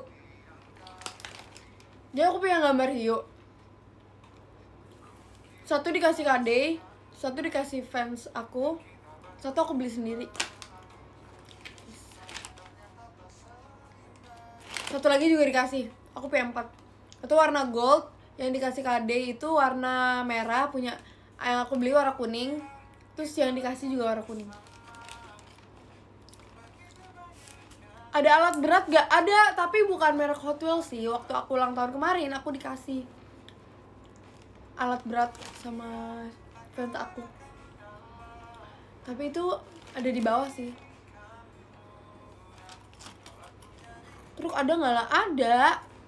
[SPEAKER 1] Jadi aku punya gambar hiu. Satu dikasih Kade, satu dikasih fans aku, satu aku beli sendiri. Satu lagi juga dikasih. Aku punya 4. Itu warna gold, yang dikasih Kade itu warna merah, punya yang aku beli warna kuning. Terus yang dikasih juga warna kuning. Ada alat berat gak? Ada, tapi bukan merek Hot Wheels sih. Waktu aku ulang tahun kemarin, aku dikasih alat berat sama fans aku. Tapi itu ada di bawah sih. Truk ada gak lah? Ada.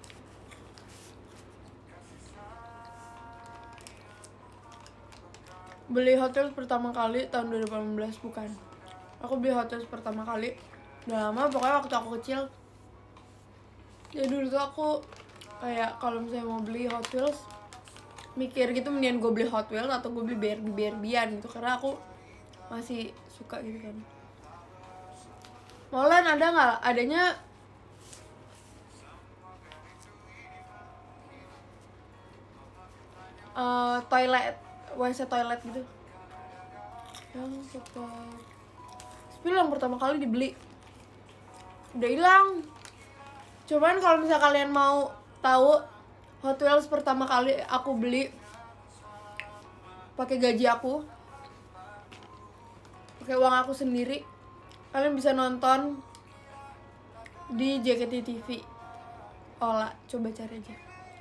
[SPEAKER 1] Beli Hot Wheels pertama kali tahun 2018, bukan. Aku beli Hot Wheels pertama kali udah lama, pokoknya waktu aku kecil. Jadi dulu tuh aku kayak kalau misalnya mau beli Hot Wheels mikir gitu, mendingan gue beli Hot Wheels atau gue beli Barbie-Barbian gitu, karena aku masih suka gitu kan. Molen ada nggak? Adanya toilet, WC toilet gitu. Yang cepat. Spill yang pertama kali dibeli udah hilang. Cuman kalau misalnya kalian mau tahu Hot Wheels pertama kali aku beli pakai gaji aku, pakai uang aku sendiri, kalian bisa nonton di JKT TV. Ola, coba cari aja.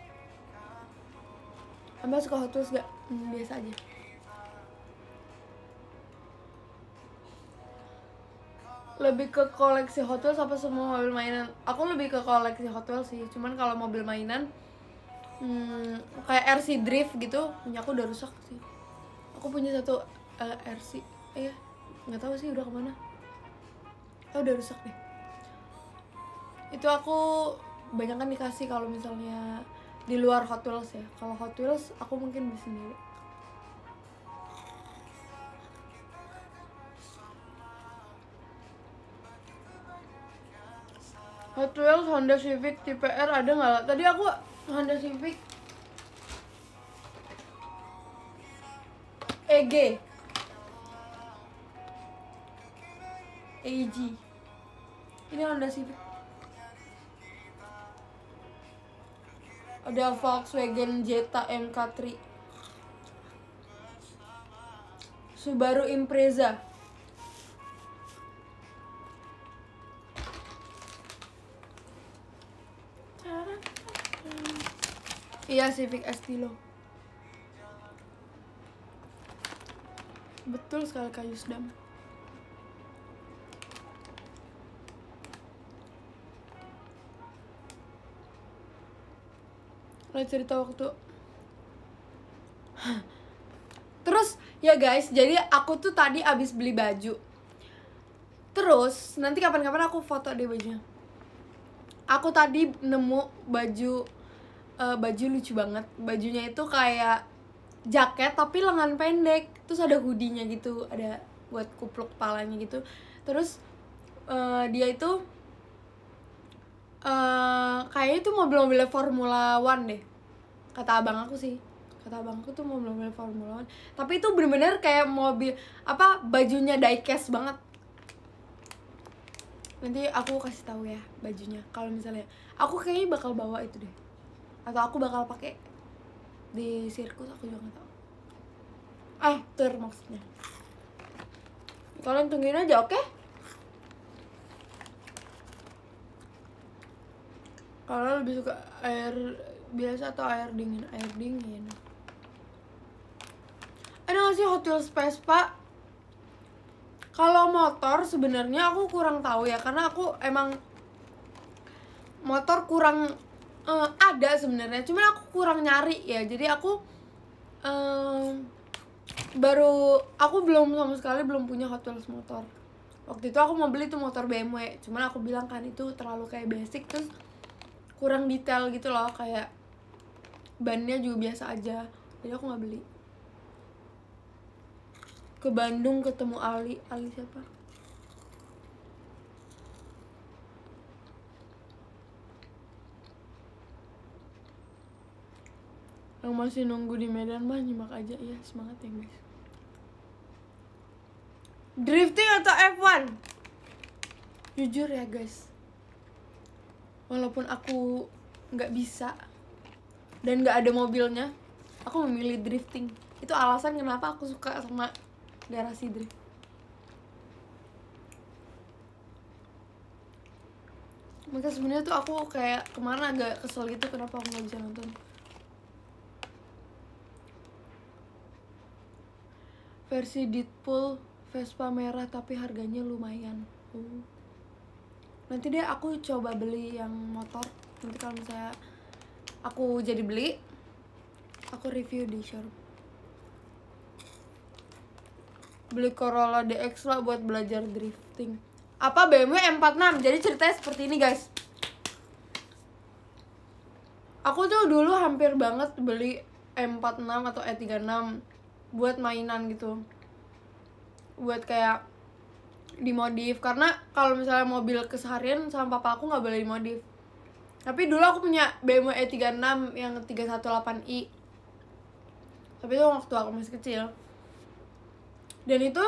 [SPEAKER 1] Amba suka Hot Wheels gak? Biasa aja. Lebih ke koleksi Hot Wheels apa semua mobil mainan? Aku lebih ke koleksi Hot Wheels sih. Cuman kalau mobil mainan kayak RC Drift gitu, punya aku udah rusak sih. Aku punya satu RC, nggak tahu sih udah kemana. Udah rusak deh. Itu aku banyak kan dikasih kalau misalnya di luar Hot Wheels ya. Kalau Hot Wheels aku mungkin beli sendiri. Hot Wheels Honda Civic tipe R ada nggak lah? Tadi aku Honda Civic EG AG. Ini Honda Civic. Ada Volkswagen Jetta MK3, Subaru Impreza. Iya, Civic Estilo. Betul sekali Kak Yusdam. Cerita waktu terus ya guys, jadi aku tuh tadi abis beli baju. Terus nanti kapan-kapan aku foto deh bajunya. Aku tadi nemu baju baju lucu banget. Bajunya itu kayak jaket tapi lengan pendek, terus ada hoodie-nya gitu, ada buat kupluk kepalanya gitu. Terus dia itu kayaknya itu mobil-mobilnya Formula One deh, kata abang aku sih. Kata abang aku tuh mobil-mobil Formula One, tapi itu bener-bener kayak mobil apa, bajunya diecast banget. Nanti aku kasih tahu ya bajunya. Kalau misalnya aku kayaknya bakal bawa itu deh, atau aku bakal pakai di sirkus, aku juga nggak tahu. Tour maksudnya. Kalian tungguin aja, oke? Kalian lebih suka air biasa atau air dingin? Air dingin. Ada nggak sih Hot Wheels Vespa? Kalau motor sebenarnya aku kurang tahu ya, karena aku emang motor kurang ada sebenarnya, cuman aku kurang nyari ya. Jadi aku aku belum sama sekali belum punya Hot Wheels motor. Waktu itu aku mau beli tuh motor BMW, cuman aku bilang kan itu terlalu kayak basic, terus kurang detail gitu loh, kayak bannya juga biasa aja, jadi aku nggak beli. Ke Bandung ketemu Ali siapa? Yang masih nunggu di Medan mah nyimak aja ya, semangat ya guys. Drifting atau F1? Jujur ya guys, walaupun aku nggak bisa dan nggak ada mobilnya, aku memilih drifting. Itu alasan kenapa aku suka sama garasi drift. Maka sebenarnya tuh aku kayak kemarin agak kesel gitu kenapa aku nggak bisa nonton. Versi Deadpool Vespa merah tapi harganya lumayan. Nanti deh aku coba beli yang motor. Nanti kalau misalnya aku jadi beli, aku review di showroom. Beli Corolla DX lah buat belajar drifting. Apa BMW M46? Jadi ceritanya seperti ini guys. Aku tuh dulu hampir banget beli M46 atau E36 buat mainan gitu, buat kayak dimodif. Karena kalau misalnya mobil keseharian sama papa aku nggak boleh dimodif. Tapi dulu aku punya BMW E36 yang 318i, tapi itu waktu aku masih kecil. Dan itu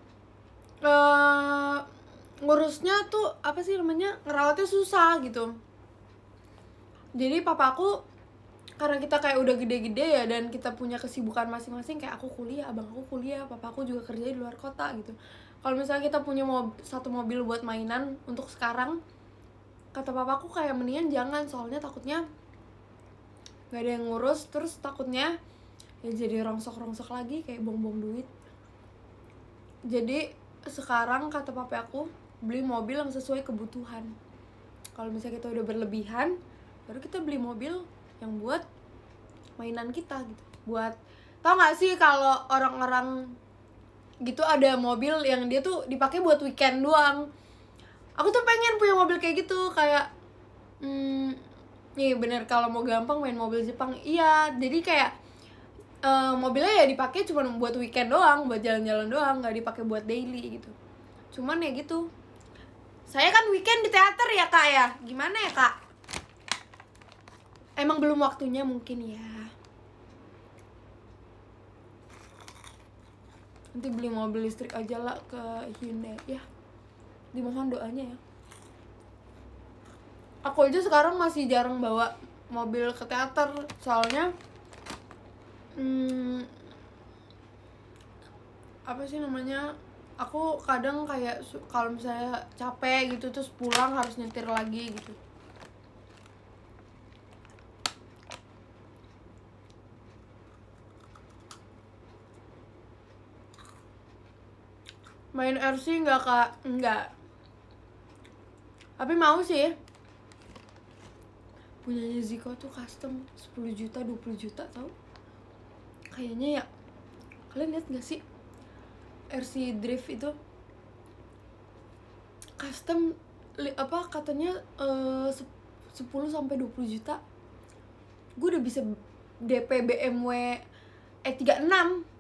[SPEAKER 1] ngurusnya tuh apa sih namanya, ngerawatnya susah gitu. Jadi papa aku, karena kita kayak udah gede-gede ya, dan kita punya kesibukan masing-masing, kayak aku kuliah, abang aku kuliah, papa aku juga kerja di luar kota gitu. Kalau misalnya kita punya satu mobil buat mainan untuk sekarang, kata papa aku kayak mendingan jangan, soalnya takutnya nggak ada yang ngurus, terus takutnya ya jadi rongsok-rongsok lagi, kayak buang-buang duit. Jadi sekarang kata papa aku, beli mobil yang sesuai kebutuhan. Kalau misalnya kita udah berlebihan, baru kita beli mobil yang buat mainan kita gitu. Buat, tau gak sih kalau orang-orang gitu ada mobil yang dia tuh dipakai buat weekend doang. Aku tuh pengen punya mobil kayak gitu, kayak Nih bener, kalau mau gampang main mobil Jepang. Iya, jadi kayak mobilnya ya dipakai cuma buat weekend doang, buat jalan-jalan doang, nggak dipakai buat daily gitu. Cuman ya gitu, saya kan weekend di teater ya kak ya, gimana ya kak? Emang belum waktunya mungkin ya. Nanti beli mobil listrik aja lah ke Hyundai ya. Dimohon doanya ya. Aku aja sekarang masih jarang bawa mobil ke teater, soalnya apa sih namanya, aku kadang kayak kalau misalnya capek gitu terus pulang harus nyetir lagi gitu. Main RC nggak kak? Nggak, tapi mau sih. Punyanya Ziko tuh custom 10 juta 20 juta tau kayaknya ya. Kalian lihat gak sih RC drift itu custom apa katanya 10 sampai 20 juta. Gue udah bisa DP BMW E36.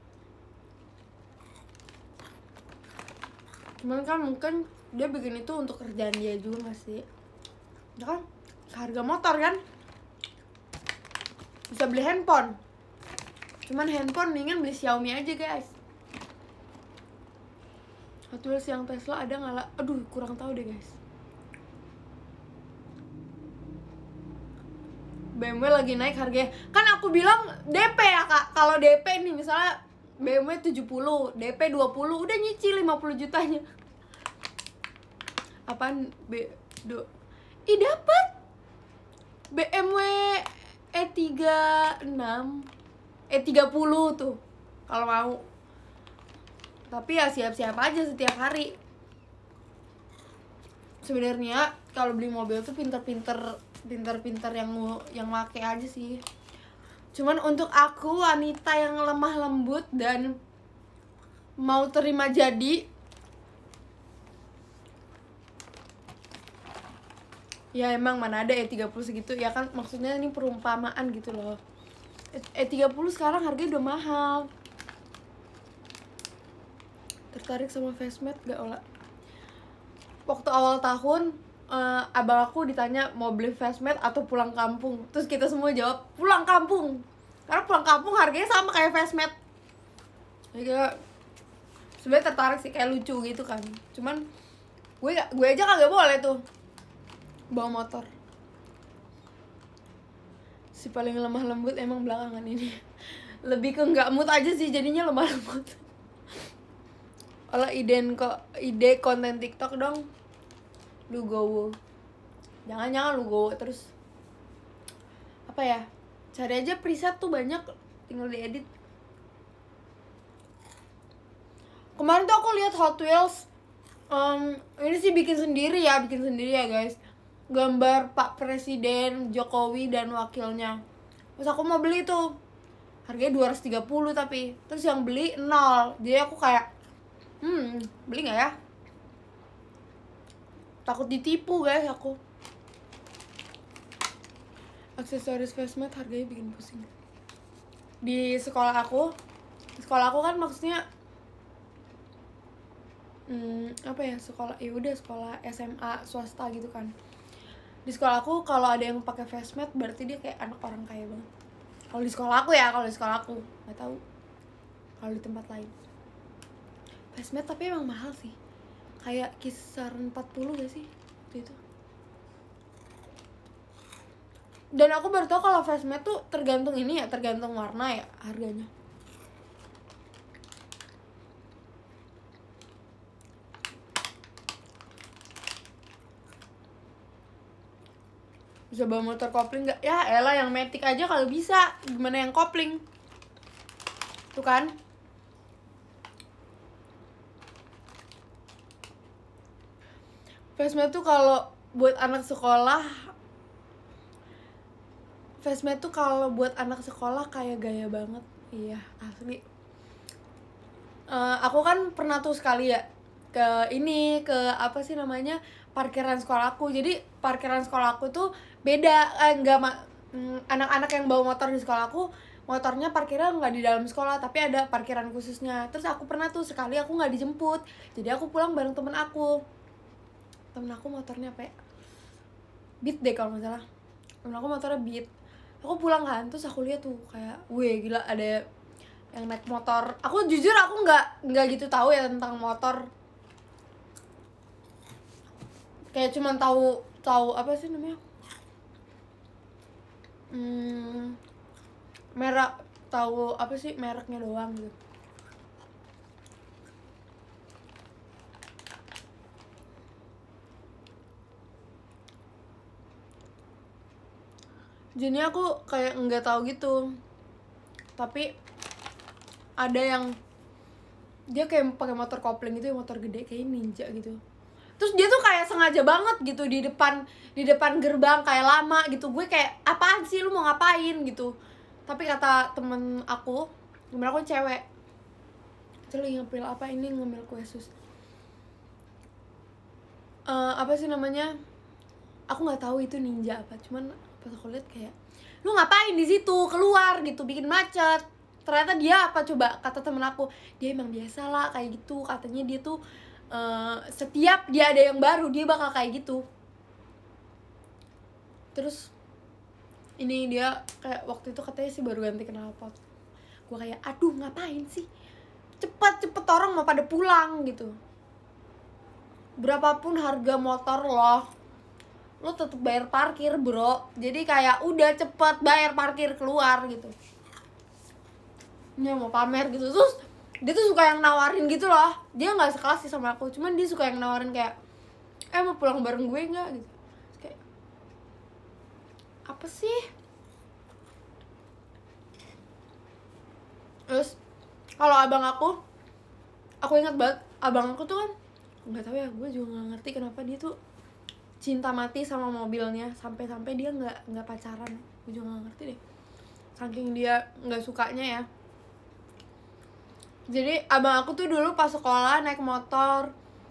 [SPEAKER 1] Cuman kan mungkin dia bikin itu untuk kerjaan dia juga gak sih? Ya kan harga motor kan, bisa beli handphone. Cuman handphone mendingan beli Xiaomi aja guys. Hot Wheels yang Tesla ada nggak lah? Aduh kurang tahu deh guys. BMW lagi naik harganya. Kan aku bilang DP ya kak. Kalau DP nih misalnya BMW 70, DP 20, udah nyicil 50 jutanya. Apaan Ih dapat BMW E36 E30 tuh kalau mau. Tapi ya siap-siap aja setiap hari. Sebenarnya kalau beli mobil tuh pinter-pinter yang make aja sih. Cuman untuk aku wanita yang lemah lembut dan mau terima jadi, ya emang mana ada E30 segitu ya kan, maksudnya ini perumpamaan gitu loh. E30 sekarang harganya udah mahal. Tertarik sama Fastmed gak Ola? Waktu awal tahun abang aku ditanya mau beli Fastmed atau pulang kampung, terus kita semua jawab pulang kampung, karena pulang kampung harganya sama kayak Fastmed. Jadi sebenarnya tertarik sih, kayak lucu gitu kan. Cuman gue aja kagak boleh tuh bawa motor. Si paling lemah lembut emang belakangan ini. Lebih ke nggak mood aja sih jadinya lemah lembut. Olah ide konten TikTok dong. Lu gowo. Jangan lu gowo terus. Apa ya? Cari aja preset tuh banyak, tinggal diedit. Kemarin tuh aku lihat Hot Wheels. Ini sih bikin sendiri ya guys. Gambar Pak Presiden Jokowi dan wakilnya. Terus aku mau beli tuh. Harganya 230 tapi. Terus yang beli 0. Jadi aku kayak beli gak ya? Takut ditipu guys aku. Aksesoris Fastmed harganya bikin pusing. Di sekolah aku kan maksudnya apa ya, sekolah ya udah sekolah SMA swasta gitu kan. Di sekolah aku kalau ada yang pakai Fastmed berarti dia kayak anak orang kaya banget. Kalau di sekolah aku nggak tahu kalau di tempat lain. Fastmed tapi emang mahal sih, kayak kisaran 40 gak sih waktu itu. Dan aku baru tau kalau Fastmed tuh tergantung warna ya harganya. Bisa bawa motor kopling gak? Ya elah, yang Matic aja kalau bisa, gimana yang kopling? Tuh kan. Fastmed tuh kalau buat anak sekolah kayak gaya banget. Iya asli. Aku kan pernah tuh sekali ya ke apa sih namanya, parkiran sekolahku. Jadi parkiran sekolahku tuh beda. Anak-anak yang bawa motor di sekolah aku, motornya parkirnya nggak di dalam sekolah tapi ada parkiran khususnya. Terus aku pernah tuh sekali aku nggak dijemput, jadi aku pulang bareng temen aku motornya apa ya, Beat deh kalau nggak salah. Temen aku motornya Beat. Aku pulang kan, terus aku lihat tuh kayak, weh gila ada yang naik motor. Aku jujur aku nggak gitu tahu ya tentang motor. Kayak cuman tahu apa sih namanya? Merek, tahu apa sih mereknya doang gitu. Jadi aku kayak nggak tahu gitu. Tapi ada yang dia kayak pakai motor kopling gitu, motor gede kayak Ninja gitu. Terus dia tuh kayak sengaja banget gitu di depan gerbang kayak lama gitu. Gue kayak apaan sih, lu mau ngapain gitu. Tapi kata temen aku cewek, itu lagi ngambil apa, ini ngambil kue sus. Apa sih namanya? Aku nggak tahu itu Ninja apa. Cuman pas aku lihat kayak, lu ngapain di situ, keluar gitu, bikin macet. Ternyata dia apa coba, kata temen aku, dia emang biasa lah kayak gitu. Katanya dia tuh setiap dia ada yang baru dia bakal kayak gitu. Terus ini dia kayak waktu itu katanya sih baru ganti knalpot. Gue kayak aduh ngapain sih, cepet orang mau pada pulang gitu. Berapapun harga motor lo tetep bayar parkir bro. Jadi kayak udah cepet bayar parkir keluar gitu. Ini mau pamer gitu. Terus dia tuh suka yang nawarin gitu loh. Dia nggak sekelas sih sama aku, cuman dia suka yang nawarin kayak mau pulang bareng gue nggak gitu. Kayak apa sih. Terus kalau abang aku ingat banget abang aku tuh kan, nggak tahu ya, gue juga nggak ngerti kenapa dia tuh cinta mati sama mobilnya, sampai dia nggak pacaran. Gue juga nggak ngerti deh, saking dia nggak sukanya ya. Jadi abang aku tuh dulu pas sekolah naik motor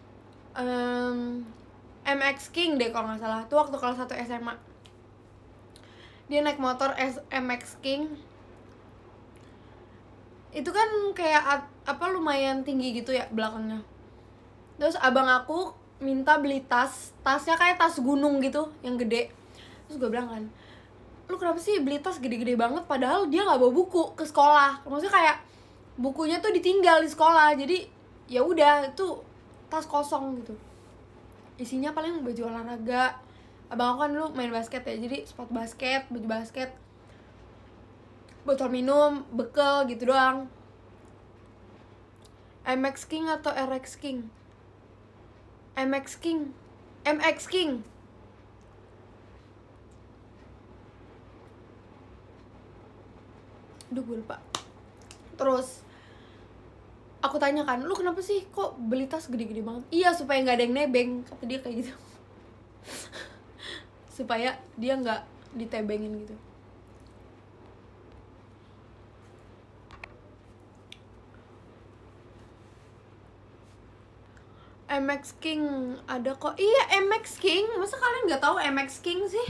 [SPEAKER 1] MX King deh kalau nggak salah, tuh waktu kelas 1 SMA. Dia naik motor MX King. Itu kan kayak apa lumayan tinggi gitu ya belakangnya. Terus abang aku minta beli tasnya kayak tas gunung gitu yang gede. Terus gue bilang kan, lu kenapa sih beli tas gede-gede banget, padahal dia nggak bawa buku ke sekolah. Maksudnya kayak bukunya tuh ditinggal di sekolah, jadi ya udah itu tas kosong gitu, isinya paling baju olahraga. Abang aku kan dulu main basket ya, jadi sepatu basket, baju basket, botol minum, bekal gitu doang. MX King atau RX King? MX King. Aduh gue lupa. Terus aku tanya kan, lu kenapa sih kok beli tas gede-gede banget? Iya supaya nggak ada yang nebeng, kata dia kayak gitu. Supaya dia nggak ditebengin gitu. MX King ada kok. Iya MX King, masa kalian nggak tahu MX King sih?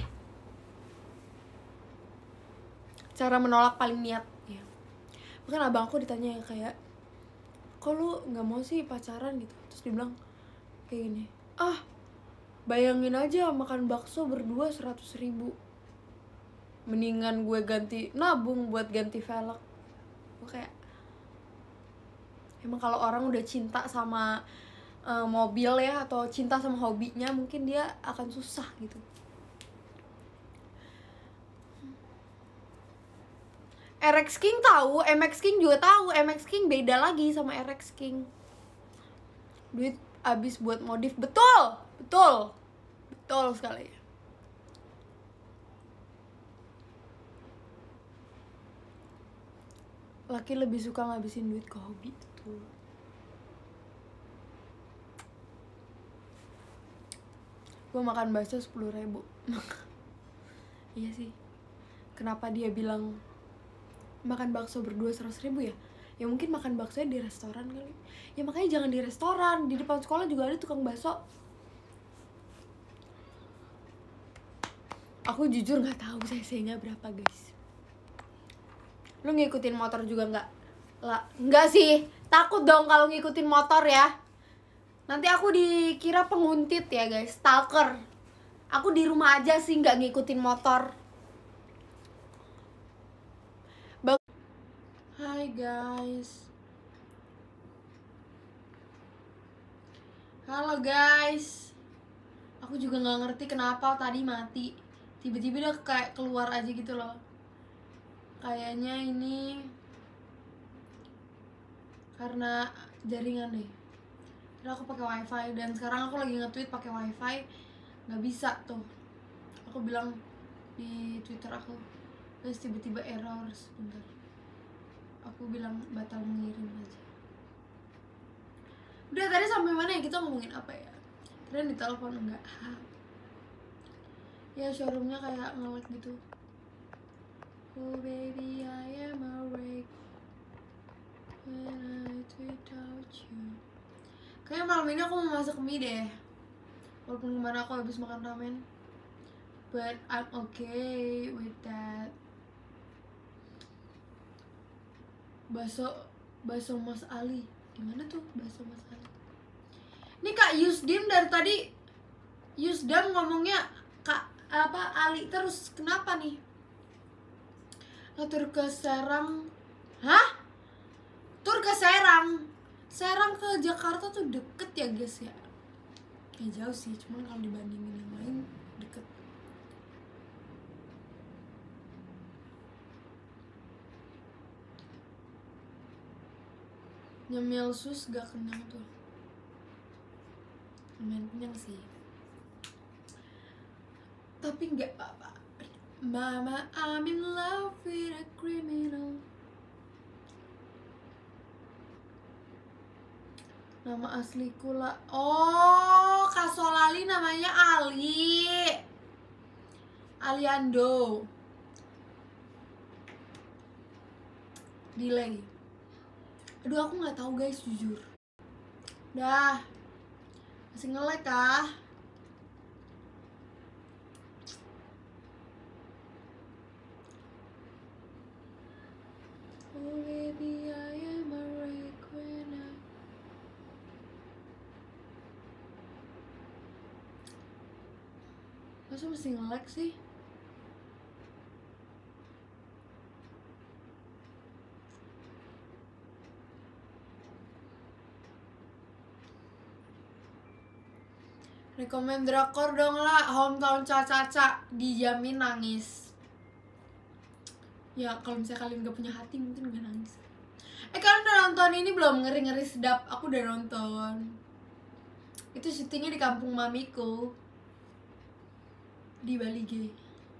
[SPEAKER 1] Cara menolak paling niat ya. Bahkan abang aku ditanya kayak, kok lu nggak mau sih pacaran gitu? Terus dia bilang kayak gini, bayangin aja makan bakso berdua 100.000, mendingan gue ganti nabung buat ganti velg. Gue kayak, emang kalau orang udah cinta sama mobil ya, atau cinta sama hobinya, mungkin dia akan susah gitu. RX King tahu, MX King juga tahu. MX King beda lagi sama RX King. Duit abis buat modif, betul sekali. Laki lebih suka ngabisin duit ke hobi, betul. Gue makan bakso 10.000. Iya sih. Kenapa dia bilang makan bakso berdua 100.000 ya? Ya mungkin makan baksonya di restoran kali. Ya makanya jangan di restoran, di depan sekolah juga ada tukang bakso. Aku jujur nggak tahu cc-nya berapa guys. Lu ngikutin motor juga nggak? Lah, nggak sih. Takut dong kalau ngikutin motor ya. Nanti aku dikira penguntit ya guys, stalker. Aku di rumah aja sih nggak ngikutin motor. Hai guys. Halo guys. Aku juga nggak ngerti kenapa tadi mati. Tiba-tiba udah kayak keluar aja gitu loh. Kayaknya ini karena jaringan deh. Karena aku pakai wifi dan sekarang aku lagi nge-tweet pakai wifi, nggak bisa tuh. Aku bilang di Twitter aku, terus tiba-tiba error sebentar. Aku bilang batal mengirim aja. Udah tadi sampai mana ya, kita ngomongin apa ya? Keren di telepon enggak? Ya showroomnya kayak nge-lag gitu. Oh baby I am awake when I without you. Kayaknya malam ini aku mau masak mie deh. Walaupun kemarin aku habis makan ramen, but I'm okay with that. Bakso Mas Ali. Gimana tuh bakso Mas Ali? Ini Kak Yusdim dari tadi Yusdam ngomongnya Kak Ali terus, kenapa nih? Tur ke Serang. Hah? Tur ke Serang. Serang ke Jakarta tuh deket ya guys ya? Ya jauh sih, cuman kalau dibandingin yang lain deket. Nyemil sus gak kenyang tuh. Lumayan kenyang sih, tapi gak apa-apa. Mama, I'm in love with a criminal. Nama asliku lah. Oh, Kak Solali namanya Ali Aliando. Delay. Aduh, aku nggak tahu guys, jujur. Dah, masih nge-lag kah? Oh baby, I am awake when I... Masa masih nge-lag sih? Rekomen drakor dong lah, Hometown Cha-Cha-Cha, dijamin nangis. Ya kalau misalnya kalian gak punya hati mungkin gak nangis. Kalian udah nonton ini belum? Ngeri-ngeri sedap. Aku udah nonton. Itu syutingnya di kampung mamiku di Bali G.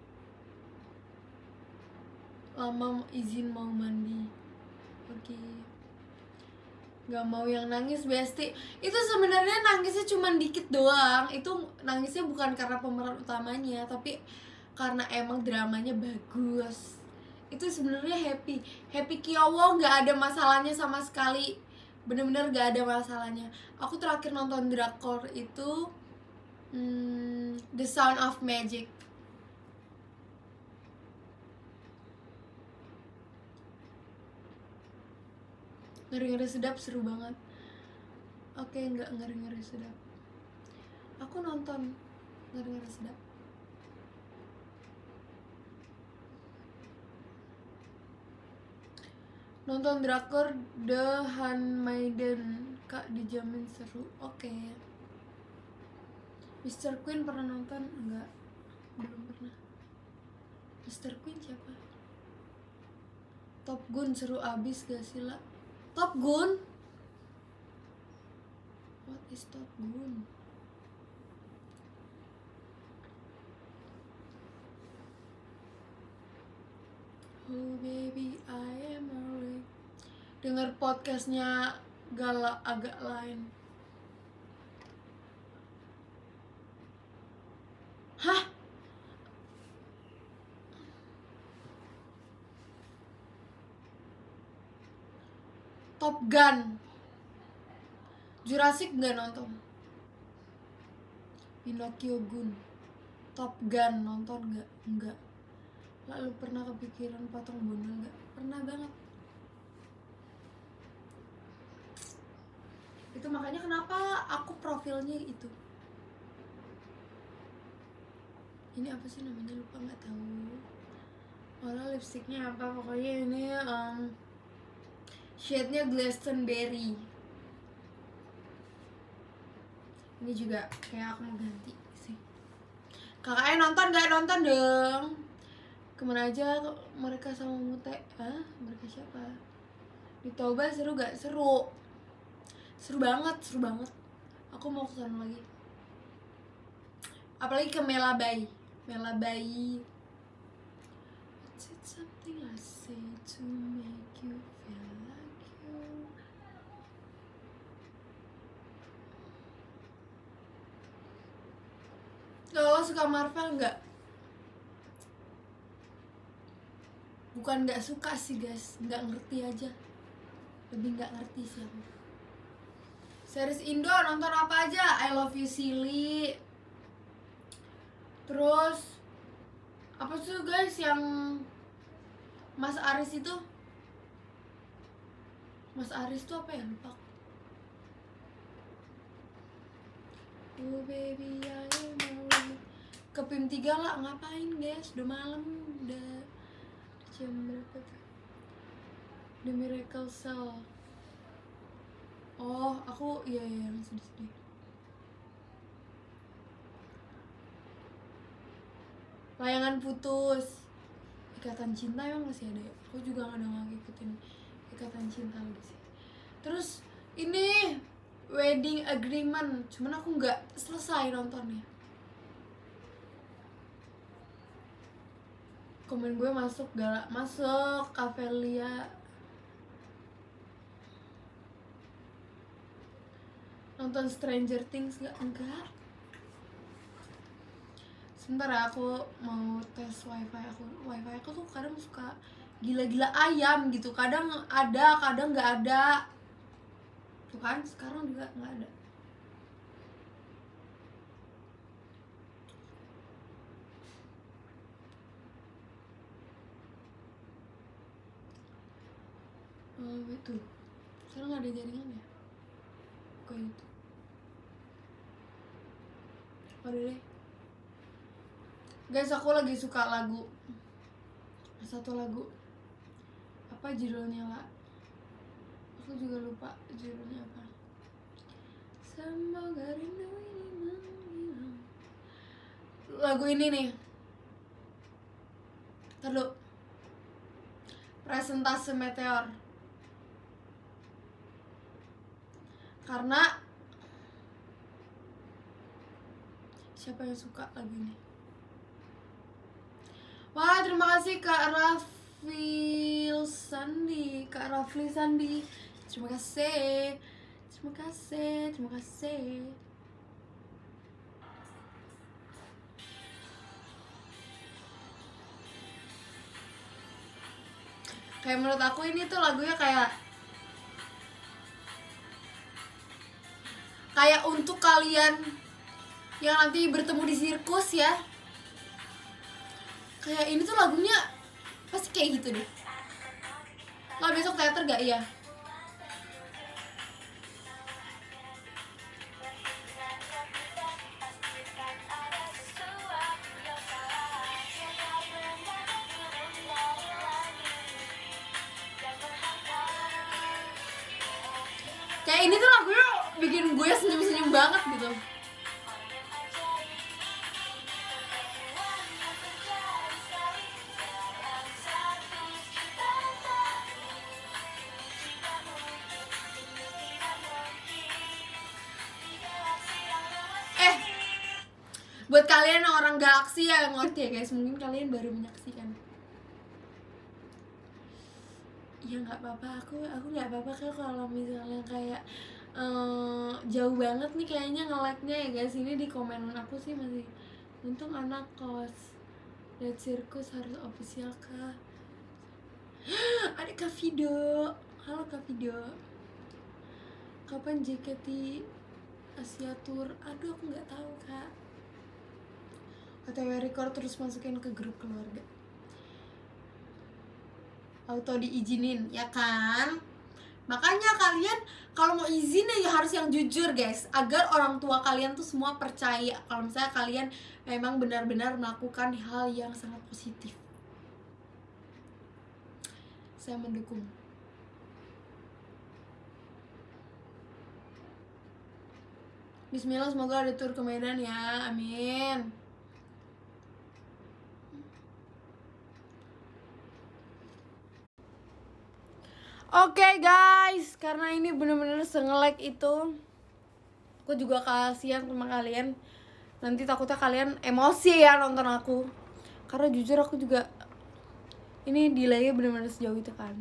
[SPEAKER 1] Lama izin mau mandi. Oke. Gak mau yang nangis Besti. Itu sebenarnya nangisnya cuma dikit doang. Itu nangisnya bukan karena pemeran utamanya, tapi karena emang dramanya bagus. Itu sebenarnya happy Kyowo, nggak ada masalahnya sama sekali, bener-bener nggak ada masalahnya. Aku terakhir nonton drakor itu The Sound of Magic. Ngeri-ngeri sedap seru banget. Oke, nggak ngeri-ngeri sedap. Aku nonton ngeri-ngeri sedap. Nonton drakor The Handmaiden, Kak, dijamin seru. Oke. Mr. Queen pernah nonton? Enggak, belum pernah. Mr. Queen siapa? Top Gun seru abis gak sih lah? Top Gun? What is Top Gun? Oh baby I am awake. Dengar podcastnya Gala agak lain. Hah? Top Gun. Jurassic nggak nonton. Pinocchio Gun. Top Gun nonton nggak? Enggak. Lalu pernah kepikiran potong bondol nggak? Pernah banget. Itu makanya kenapa aku profilnya itu. Ini apa sih namanya, lupa, nggak tahu. Warna lipstiknya apa, pokoknya ini shade-nya Glastonbury. Ini juga kayak aku mau ganti sih. Kakaknya nonton nggak? Nonton dong. Kemana aja mereka sama Mute? Mereka siapa? Di Toba seru gak? Seru. Seru banget, seru banget. Aku mau kesana lagi. Apalagi ke Melabai. Melabai. Is it something I say to make you feel like you? Lo suka Marvel nggak? Bukan nggak suka sih guys, nggak ngerti aja. Lebih nggak ngerti sih aku. Series Indo nonton apa aja? I Love You Silly. Terus apa tuh guys yang Mas Aris itu? Mas Aris tuh apa ya, lupa. Oh baby I am alone. Ke PIM 3 lah, ngapain guys? Udah malam, udah jam berapa tuh? The Miracle Cell. Oh, aku iya yang sedih-sedih. Layangan Putus. Ikatan Cinta emang masih ada ya? Aku juga gak ada ngikutin Ikatan Cinta lagi sih. Terus ini Wedding Agreement, cuman aku nggak selesai nontonnya. Komen gue masuk galak, masuk Kavelia. Nonton Stranger Things nggak? Enggak. Sebentar ya, aku mau tes wifi aku. Wifi aku tuh kadang suka gila-gila ayam gitu. Kadang ada, kadang nggak ada. Tuh kan, sekarang juga nggak ada. Itu sekarang nggak ada jaringan ya? Kayak gitu. Udah deh guys, aku lagi suka lagu, satu lagu, apa judulnya lah, aku juga lupa judulnya apa. Semoga rindu ini menghilang. Lagu ini nih, ntar dulu. Presentase Meteor. Karena siapa yang suka lagu ini? Wah, terima kasih Kak Rafli Sandi. Kak Rafli Sandi, terima kasih. Terima kasih, terima kasih. Kayak menurut aku ini tuh lagunya kayak untuk kalian yang nanti bertemu di sirkus ya. Kayak ini tuh lagunya pasti kayak gitu deh. Lo besok teater gak? Iya. Kayak ini tuh lagunya bikin gue senyum-senyum banget gitu. Buat kalian yang orang galaksi ya ngerti ya guys, mungkin kalian baru menyaksikan. Ya nggak apa-apa, aku nggak apa-apa kalau misalnya kayak jauh banget nih kayaknya nge-like-nya ya guys. Ini di komen aku sih masih untung anak kos. Lihat sirkus harus official kah? Ada Kak Video. Halo Kak Video. Kapan JKT Asia Tour? Aduh aku nggak tahu Kak. OTW record terus masukin ke grup keluarga. Auto diizinin, ya kan? Makanya kalian kalau mau izin ya harus yang jujur guys, agar orang tua kalian tuh semua percaya kalau misalnya kalian memang benar-benar melakukan hal yang sangat positif. Saya mendukung. Bismillah, semoga ada tur ke Medan ya, amin. Oke guys, karena ini bener-bener sengelek itu, aku juga kasihan sama kalian. Nanti takutnya kalian emosi ya nonton aku, karena jujur aku juga ini delaynya bener-bener sejauh itu kan.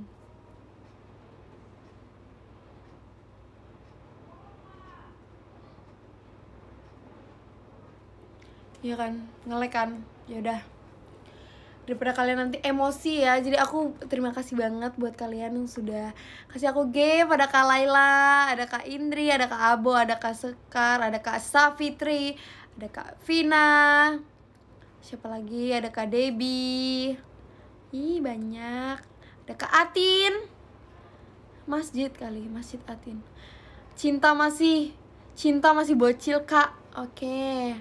[SPEAKER 1] Iya kan, ngelek kan. Yaudah, daripada kalian nanti emosi ya, jadi aku terima kasih banget buat kalian yang sudah kasih aku game. Ada Kak Laila, ada Kak Indri, ada Kak Abo, ada Kak Sekar, ada Kak Safitri, ada Kak Vina, siapa lagi, ada Kak Debbie, ih banyak, ada Kak Atin, Masjid kali, Masjid Atin, cinta masih bocil Kak, oke.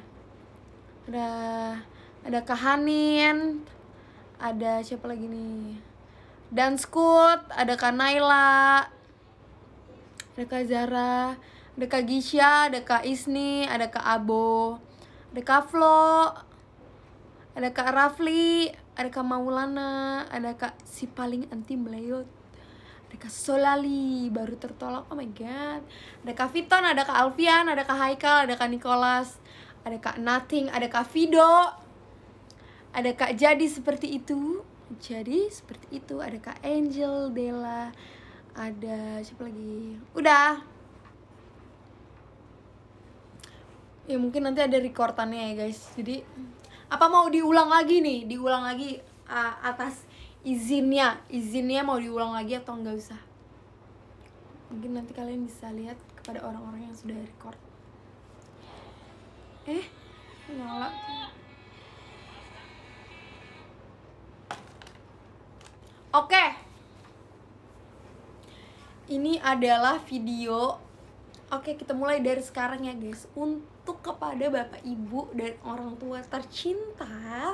[SPEAKER 1] Ada Kak Hanin, ada siapa lagi nih, Dan Scoot, ada Kak Naila, ada Kak Zara, ada Kak Gisha, ada Kak Isni, ada Kak Abo, ada Kak Flo, ada Kak Rafli, ada Kak Maulana, ada Kak si paling anti melayot, ada Kak Solali baru tertolak, oh my god, ada Kak Viton, ada Kak Alfian, ada Kak Haikal, ada Kak Nicholas, ada Kak Nothing, ada Kak Vido, ada Kak Jadi Seperti Itu, ada Kak Angel, Della, ada siapa lagi? Udah. Ya mungkin nanti ada rekordannya ya guys. Jadi apa mau diulang lagi nih? Diulang lagi atas izinnya mau diulang lagi atau enggak usah? Mungkin nanti kalian bisa lihat kepada orang-orang yang sudah record. Nyala. Oke. Ini adalah video. Oke, kita mulai dari sekarang ya guys. Untuk kepada bapak ibu dan orang tua tercinta,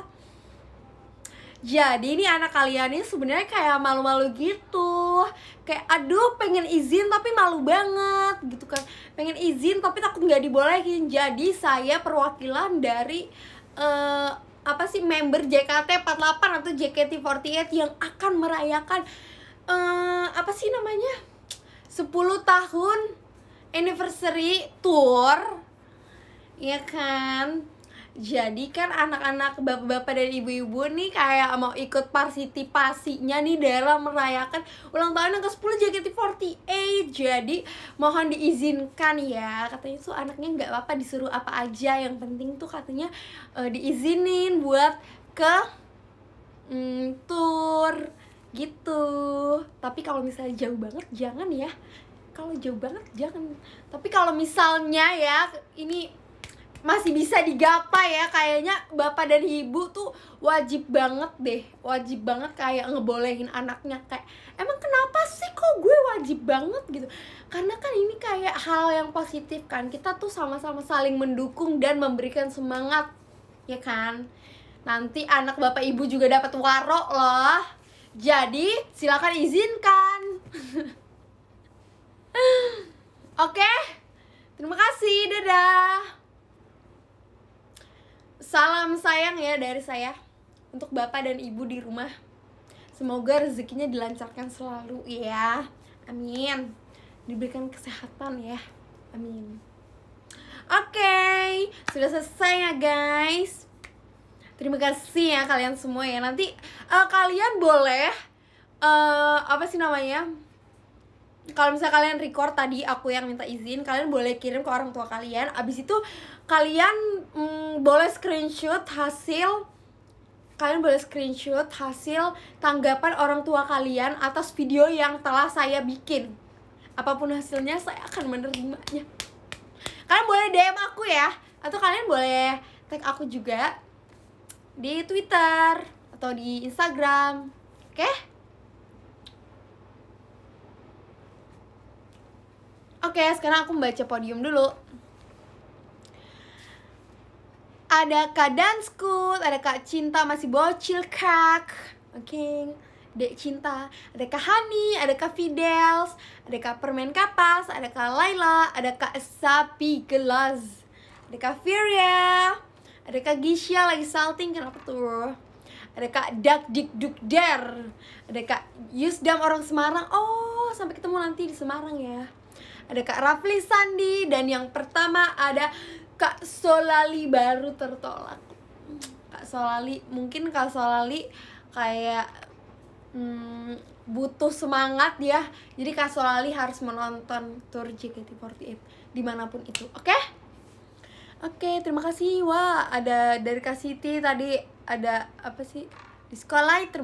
[SPEAKER 1] jadi ini anak kalian ini sebenarnya kayak malu-malu gitu. Kayak aduh pengen izin tapi malu banget gitu kan. Pengen izin tapi takut nggak dibolehin. Jadi saya perwakilan dari member JKT48 atau JKT48 yang akan merayakan 10 tahun anniversary tour, ya kan? Jadi kan anak-anak bapak-bapak dan ibu-ibu nih kayak mau ikut partisipasinya nih dalam merayakan ulang tahun yang ke-10 JKT48. Jadi mohon diizinkan ya, katanya tuh anaknya nggak apa-apa disuruh apa aja, yang penting tuh katanya diizinin buat ke tour gitu. Tapi kalau misalnya jauh banget jangan ya. Tapi kalau misalnya ya ini masih bisa digapai ya, kayaknya bapak dan ibu tuh wajib banget kayak ngebolehin anaknya. Kayak emang kenapa sih kok gue wajib banget gitu? Karena kan ini kayak hal yang positif kan, kita tuh sama-sama saling mendukung dan memberikan semangat, ya kan? Nanti anak bapak ibu juga dapat warok loh, jadi silakan izinkan. Oke, terima kasih, dadah. Salam sayang ya dari saya untuk bapak dan ibu di rumah. Semoga rezekinya dilancarkan selalu ya, amin. Diberikan kesehatan ya, amin. Oke, sudah selesai ya guys. Terima kasih ya kalian semua ya. Nanti kalian boleh kalau misalnya kalian record tadi aku yang minta izin, kalian boleh kirim ke orang tua kalian. Abis itu kalian boleh screenshot hasil tanggapan orang tua kalian atas video yang telah saya bikin. Apapun hasilnya saya akan menerimanya. Kalian boleh DM aku ya, atau kalian boleh tag aku juga. di Twitter atau di Instagram. Oke? Oke, sekarang aku membaca podium dulu. Ada Kak Danskut, ada Kak Cinta masih bocil kak. Oke, Dek Cinta, ada Kak Hani, ada Kak Fidels, ada Kak Permen Kapas, ada Kak Laila, ada Kak Sapi Gelas, ada Kak Firya, ada Kak Gisha lagi salting, kenapa tuh? Ada Kak Dak Dik Duk Der, ada Kak Yusdam orang Semarang. Oh, sampai ketemu nanti di Semarang ya. Ada Kak Rafli Sandi, dan yang pertama ada Kak Solali baru tertolak. Kak Solali, mungkin Kak Solali kayak butuh semangat ya. Jadi Kak Solali harus menonton tour JKT48 dimanapun itu. Oke? Oke, terima kasih. Wah, ada dari Kak Siti tadi, ada apa sih di sekolah.